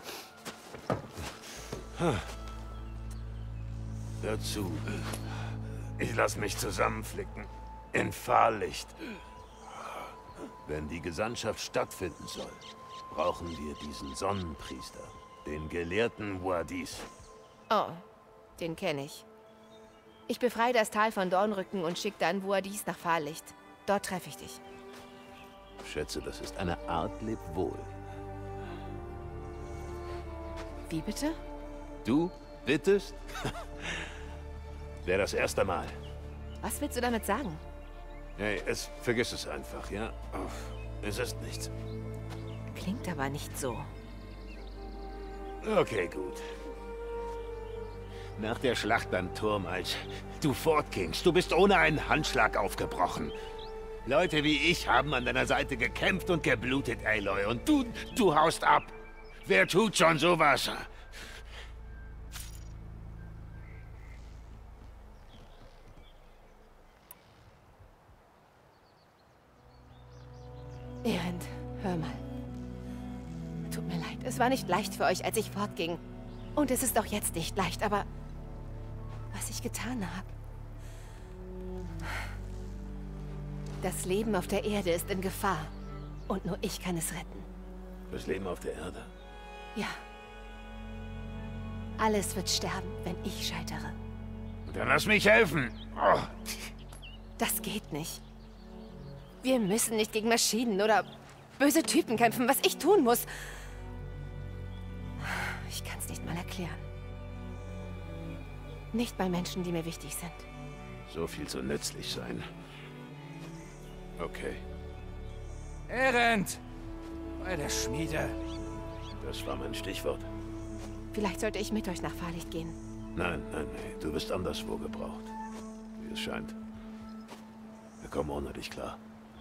Hör zu. Ich lass mich zusammenflicken. In Fahrlicht. Wenn die Gesandtschaft stattfinden soll, brauchen wir diesen Sonnenpriester. Den gelehrten Wadis. Oh, den kenne ich. Ich befreie das Tal von Dornrücken und schicke dann Wadis nach Fahrlicht. Dort treffe ich dich. Schätze, das ist eine Art Lebwohl. Wie bitte? Du bittest? Wäre das erste Mal. Was willst du damit sagen? Hey, es, vergiss es einfach, ja? Oh, es ist nichts. Klingt aber nicht so. Okay, gut. Nach der Schlacht beim Turm, als du fortgingst, du bist ohne einen Handschlag aufgebrochen. Leute wie ich haben an deiner Seite gekämpft und geblutet, Aloy. Und du, du haust ab. Wer tut schon sowas? Erend, hör mal. Tut mir leid, es war nicht leicht für euch, als ich fortging. Und es ist auch jetzt nicht leicht, aber was ich getan habe. Das Leben auf der Erde ist in Gefahr. Und nur ich kann es retten. Das Leben auf der Erde? Ja. Alles wird sterben, wenn ich scheitere. Dann lass mich helfen. Oh. Das geht nicht. Wir müssen nicht gegen Maschinen oder böse Typen kämpfen, was ich tun muss. Ich kann es nicht mal erklären. Nicht bei Menschen, die mir wichtig sind. So viel zu nützlich sein. Okay. Erend! Bei der Schmiede. Das war mein Stichwort. Vielleicht sollte ich mit euch nach Fahrlicht gehen. Nein, nein, nein. Du bist anderswo gebraucht. Wie es scheint. Wir kommen ohne dich klar.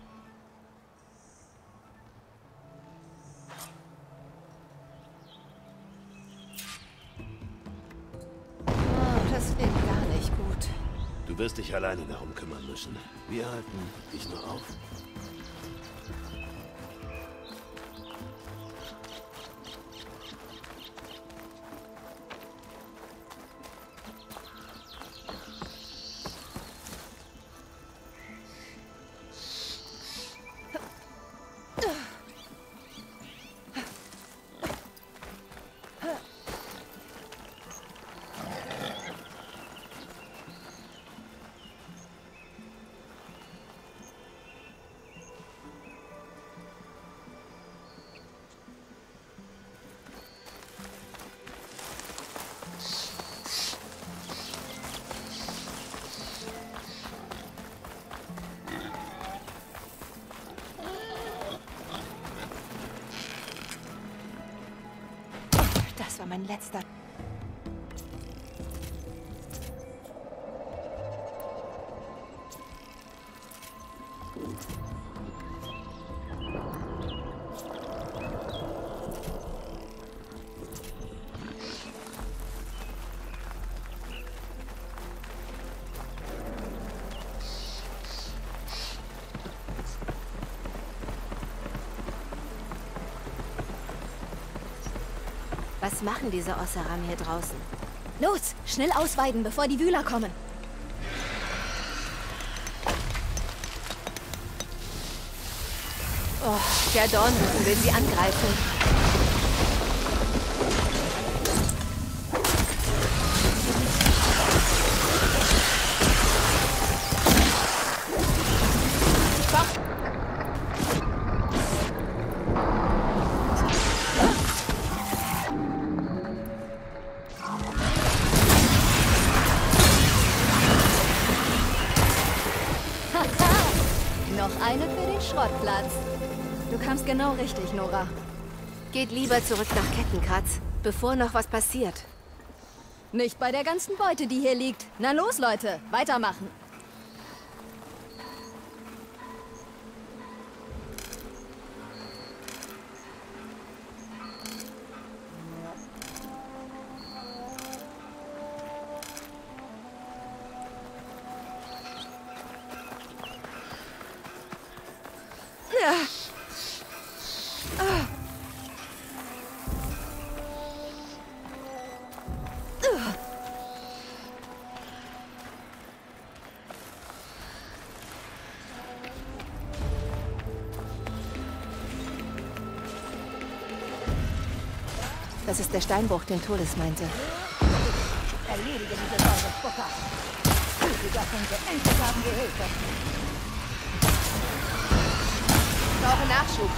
Oh, das klingt gar nicht gut. Du wirst dich alleine darum kümmern müssen. Wir halten dich nur auf. Das war mein letzter... Was machen diese Osseram hier draußen? Los, schnell ausweiden, bevor die Wühler kommen. Oh, der Dornrücken will sie angreifen. Noch eine für den Schrottplatz. Du kamst genau richtig, Nora. Geht lieber zurück nach Kettenkratz, bevor noch was passiert. Nicht bei der ganzen Beute, die hier liegt. Na los, Leute, weitermachen. Das ist der Steinbruch, den Todes meinte. Erledige diese Säurespucker. Gütiger Funke, endlich haben wir Hilfe. Ich brauche Nachschub.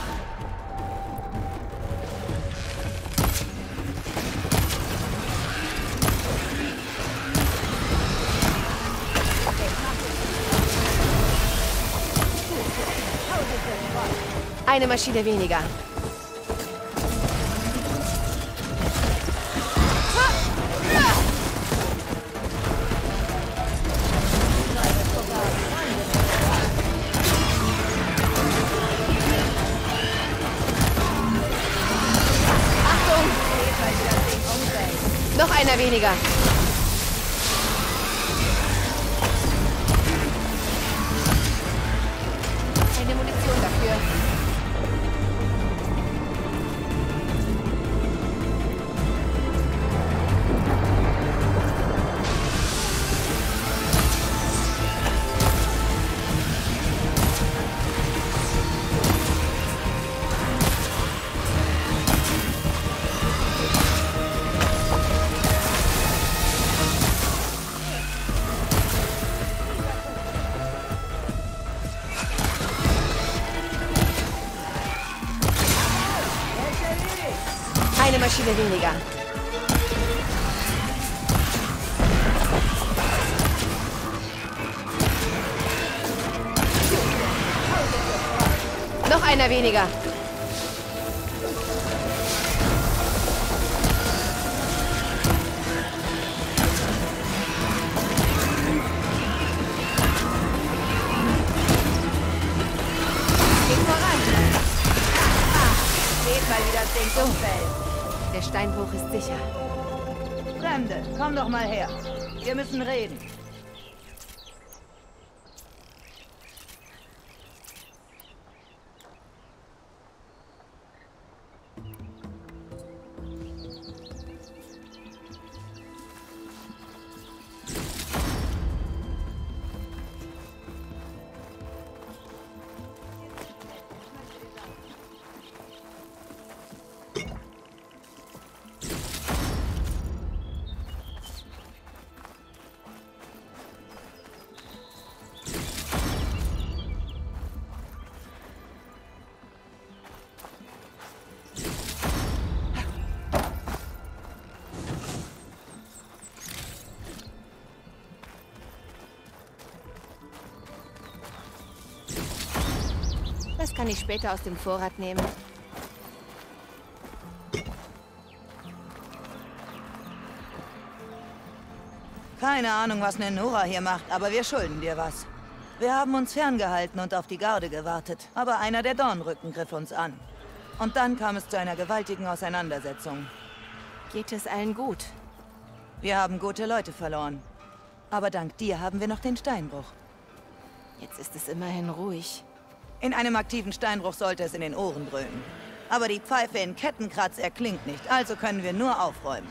Eine Maschine weniger. Noch einer weniger. Keine Munition dafür. Eine Maschine weniger. Noch einer weniger. Geht voran. Seht mal, wie das Ding umfällt. Der Steinbruch ist sicher. Fremde, komm doch mal her. Wir müssen reden. Das kann ich später aus dem Vorrat nehmen. Keine Ahnung, was eine Nora hier macht, aber wir schulden dir was. Wir haben uns ferngehalten und auf die Garde gewartet, aber einer der Dornrücken griff uns an. Und dann kam es zu einer gewaltigen Auseinandersetzung. Geht es allen gut? Wir haben gute Leute verloren. Aber dank dir haben wir noch den Steinbruch. Jetzt ist es immerhin ruhig. In einem aktiven Steinbruch sollte es in den Ohren dröhnen. Aber die Pfeife in Kettenkratz erklingt nicht, also können wir nur aufräumen.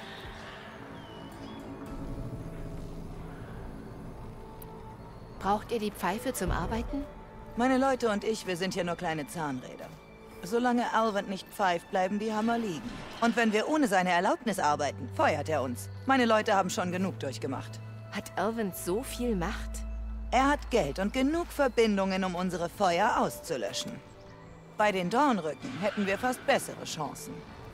Braucht ihr die Pfeife zum Arbeiten? Meine Leute und ich, wir sind hier nur kleine Zahnräder. Solange Alvin nicht pfeift, bleiben die Hammer liegen. Und wenn wir ohne seine Erlaubnis arbeiten, feuert er uns. Meine Leute haben schon genug durchgemacht. Hat Alvin so viel Macht? Er hat Geld und genug Verbindungen, um unsere Feuer auszulöschen. Bei den Dornrücken hätten wir fast bessere Chancen.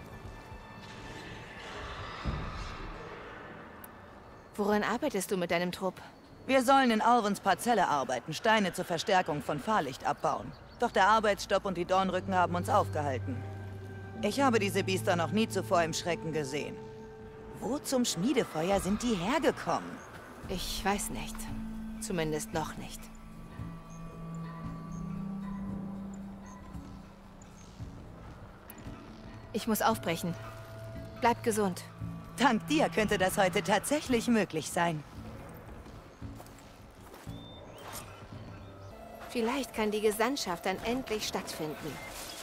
Woran arbeitest du mit deinem Trupp? Wir sollen in Alvins Parzelle arbeiten, Steine zur Verstärkung von Fahrlicht abbauen. Doch der Arbeitsstopp und die Dornrücken haben uns aufgehalten. Ich habe diese Biester noch nie zuvor im Schrecken gesehen. Wo zum Schmiedefeuer sind die hergekommen? Ich weiß nicht. Zumindest noch nicht. Ich muss aufbrechen. Bleib gesund. Dank dir könnte das heute tatsächlich möglich sein. Vielleicht kann die Gesandtschaft dann endlich stattfinden.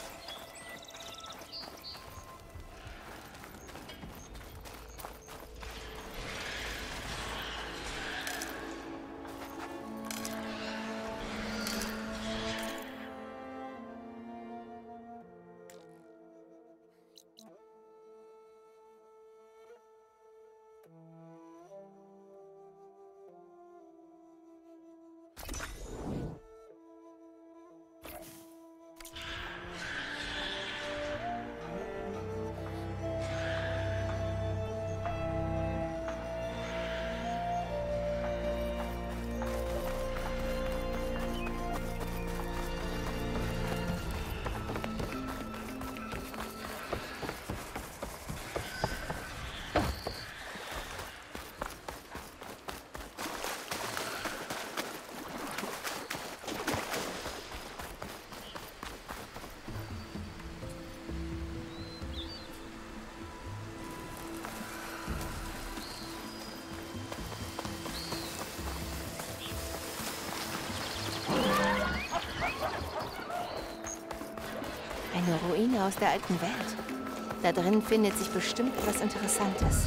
Eine Ruine aus der alten Welt. Da drin findet sich bestimmt was Interessantes.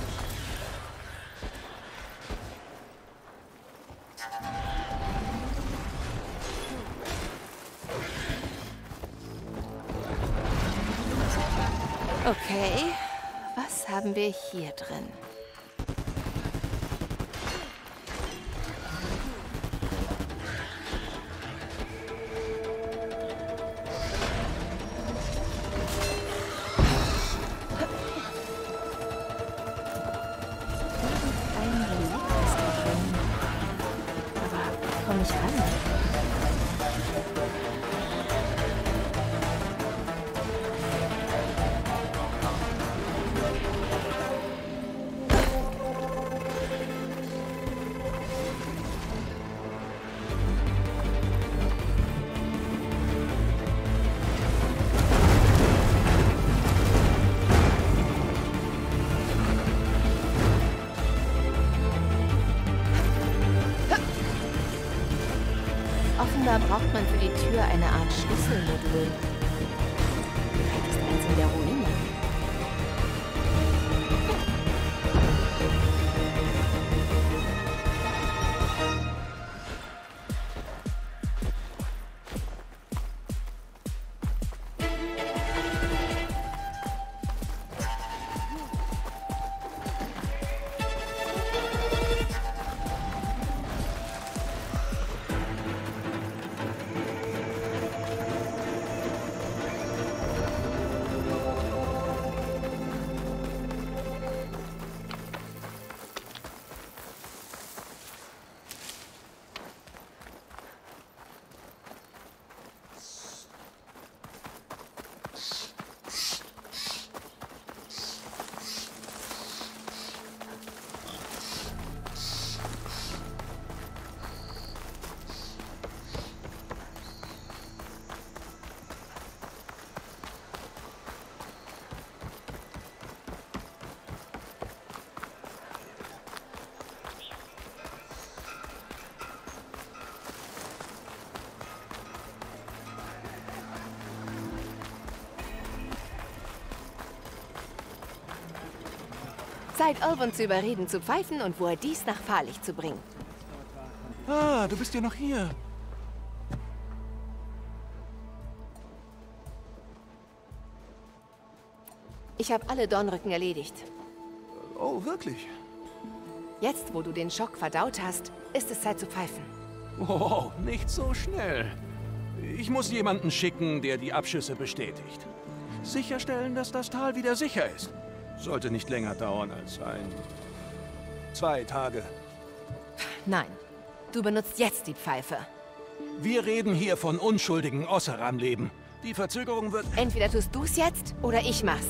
Okay, was haben wir hier drin? Offenbar braucht man für die Tür eine Art Schlüsselmodul. Vielleicht ist eins in der Ruine. Zeit, Olwen zu überreden, zu pfeifen und wo er dies nach Fahrlicht zu bringen. Ah, du bist ja noch hier. Ich habe alle Dornrücken erledigt. Oh, wirklich? Jetzt, wo du den Schock verdaut hast, ist es Zeit zu pfeifen. Oh, nicht so schnell. Ich muss jemanden schicken, der die Abschüsse bestätigt. Sicherstellen, dass das Tal wieder sicher ist. Sollte nicht länger dauern als ein... zwei Tage. Nein, du benutzt jetzt die Pfeife. Wir reden hier von unschuldigen Osseram-Leben. Die Verzögerung wird... Entweder tust du's jetzt, oder ich mach's.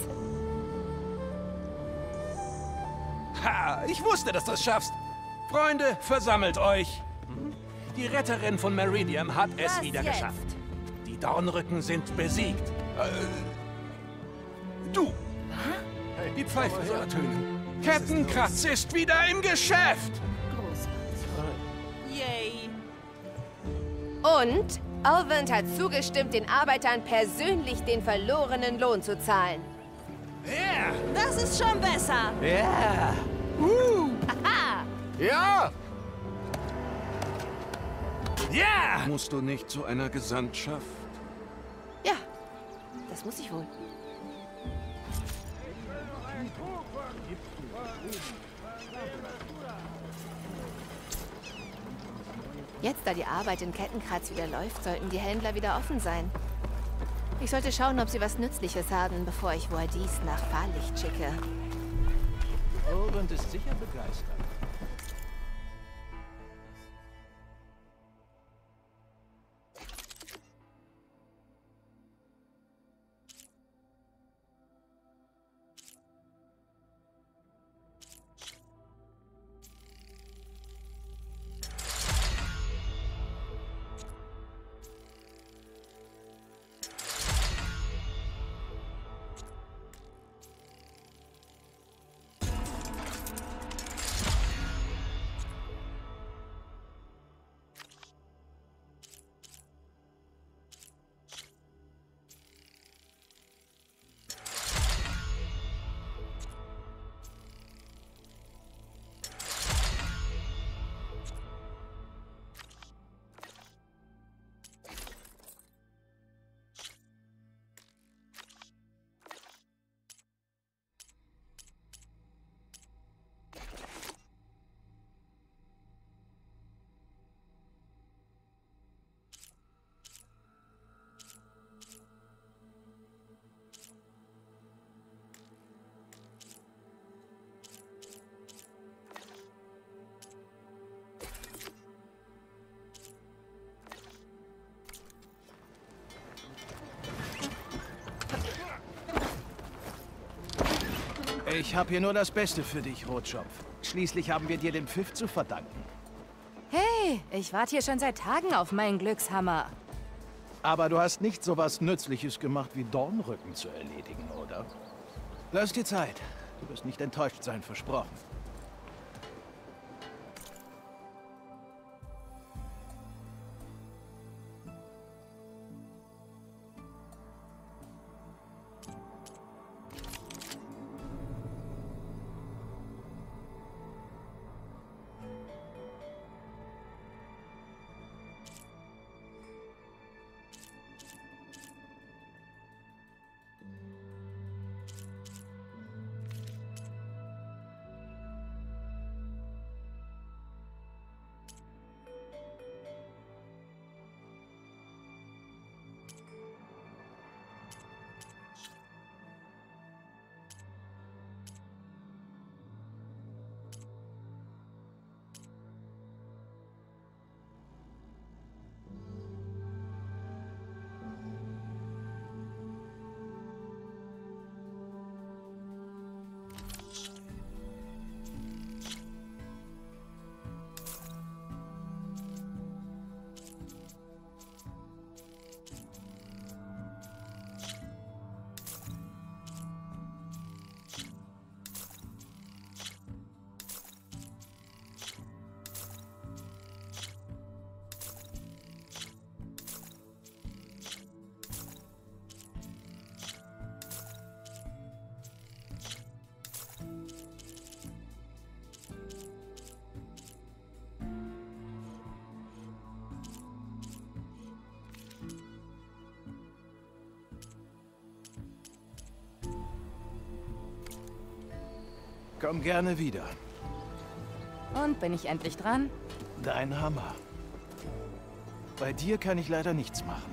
Ha! Ich wusste, dass du es schaffst. Freunde, versammelt euch. Die Retterin von Meridian hat es Was wieder jetzt? geschafft. Die Dornrücken sind besiegt. Äh, du! Die Pfeife soll ertönen. Kettenkratz ist wieder im Geschäft! Yay! Und Olwen hat zugestimmt, den Arbeitern persönlich den verlorenen Lohn zu zahlen. Ja! Das ist schon besser. Ja! Uh. Aha! Ja! Ja! Musst du nicht zu einer Gesandtschaft? Ja, das muss ich wohl. Jetzt, da die Arbeit in Kettenkratz wieder läuft, sollten die Händler wieder offen sein. Ich sollte schauen, ob sie was Nützliches haben, bevor ich Wardis nach Fahrlicht schicke. Olwen ist sicher begeistert. Ich habe hier nur das Beste für dich, Rotschopf. Schließlich haben wir dir den Pfiff zu verdanken. Hey, ich warte hier schon seit Tagen auf meinen Glückshammer. Aber du hast nicht so was Nützliches gemacht, wie Dornrücken zu erledigen, oder? Lass dir Zeit. Du wirst nicht enttäuscht sein, versprochen. Komm gerne wieder. Und bin ich endlich dran? Dein Hammer. Bei dir kann ich leider nichts machen.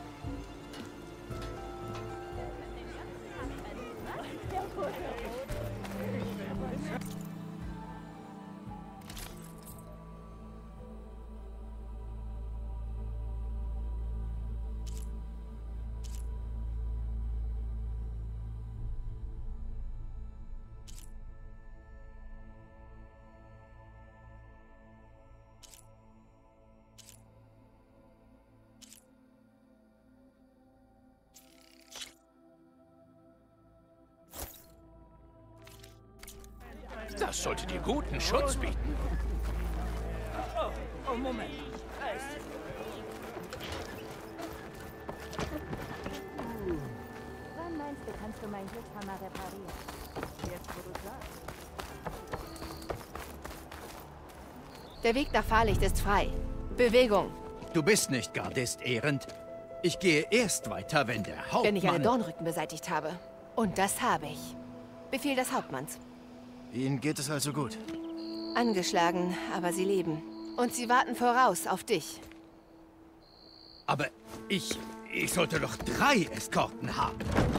Das sollte dir guten Schutz bieten. Oh, oh Moment. Wann meinst du, kannst du meinen Glückshammer reparieren? Jetzt, wo du sagst. Der Weg nach Fahrlicht ist frei. Bewegung. Du bist nicht Gardist, Ehrend. Ich gehe erst weiter, wenn der Hauptmann... Wenn ich einen Dornrücken beseitigt habe. Und das habe ich. Befehl des Hauptmanns. Ihnen geht es also gut. Angeschlagen, aber sie leben. Und sie warten voraus auf dich. Aber ich... ich sollte doch drei Eskorten haben.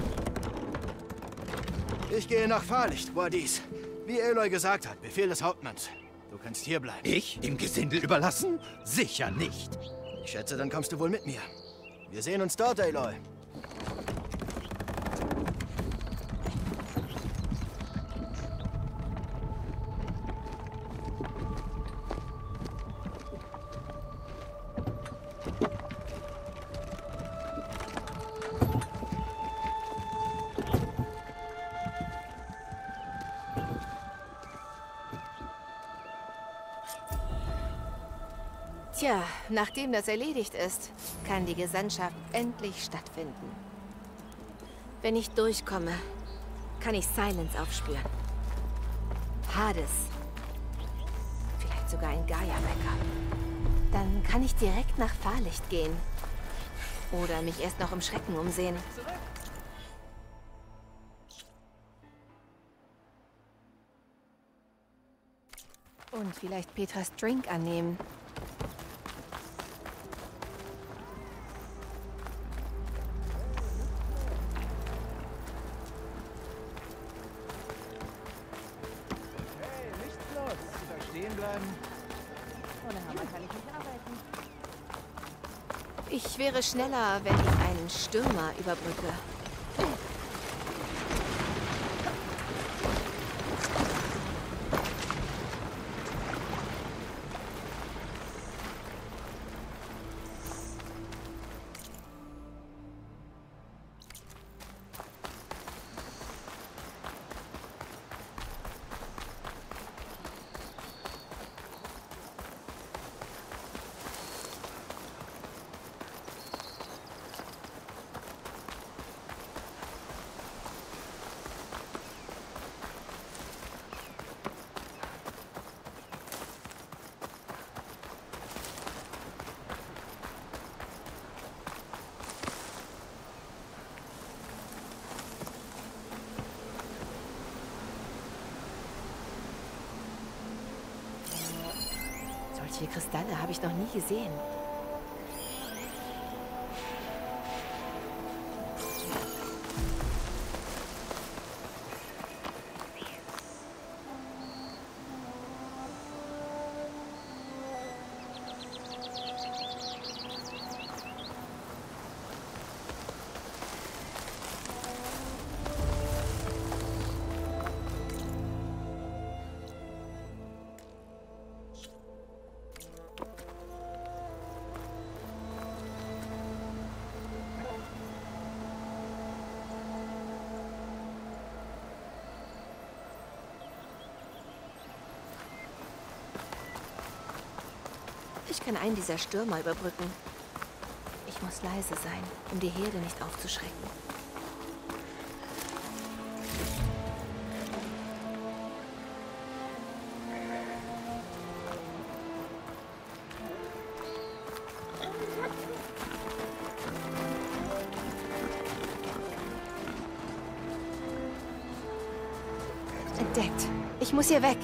Ich gehe nach Fahrlicht, Wadis. Wie Aloy gesagt hat, Befehl des Hauptmanns. Du kannst hier bleiben. Ich? Dem Gesindel überlassen? Sicher nicht. Ich schätze, dann kommst du wohl mit mir. Wir sehen uns dort, Aloy. Tja, nachdem das erledigt ist, kann die Gesandtschaft endlich stattfinden. Wenn ich durchkomme, kann ich Silence aufspüren. Hades. Vielleicht sogar ein Gaia-Backup. Dann kann ich direkt nach Fahrlicht gehen. Oder mich erst noch im Schrecken umsehen. Und vielleicht Petras Drink annehmen. Ich wäre schneller, wenn ich einen Stürmer überbrücke. Solche Kristalle habe ich noch nie gesehen. Ich kann einen dieser Stürmer überbrücken. Ich muss leise sein, um die Herde nicht aufzuschrecken. Entdeckt. Ich muss hier weg.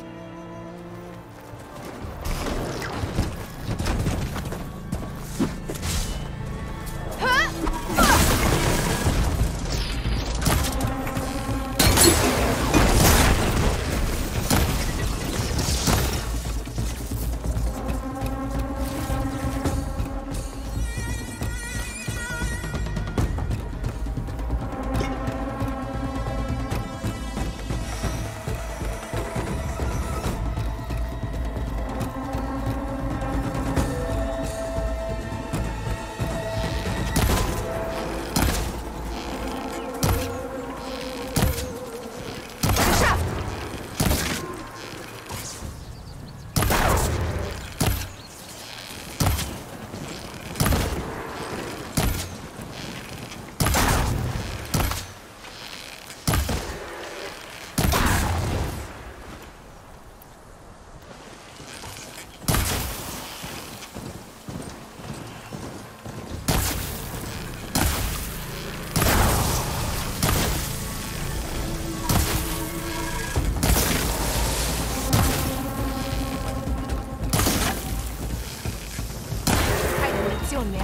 Mehr.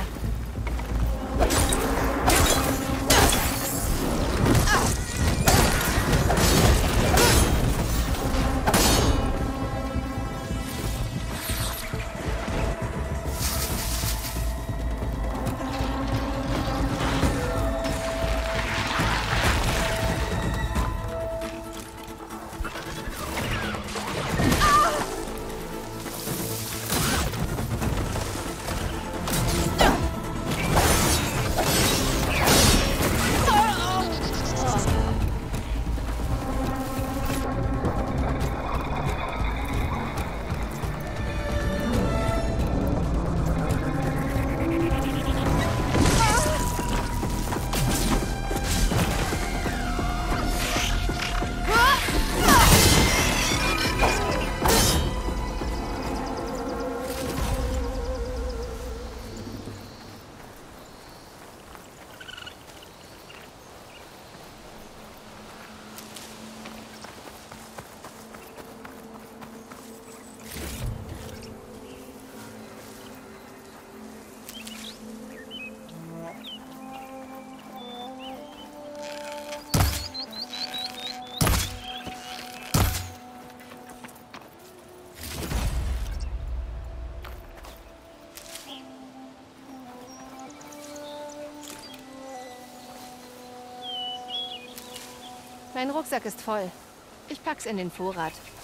Mein Rucksack ist voll. Ich pack's in den Vorrat.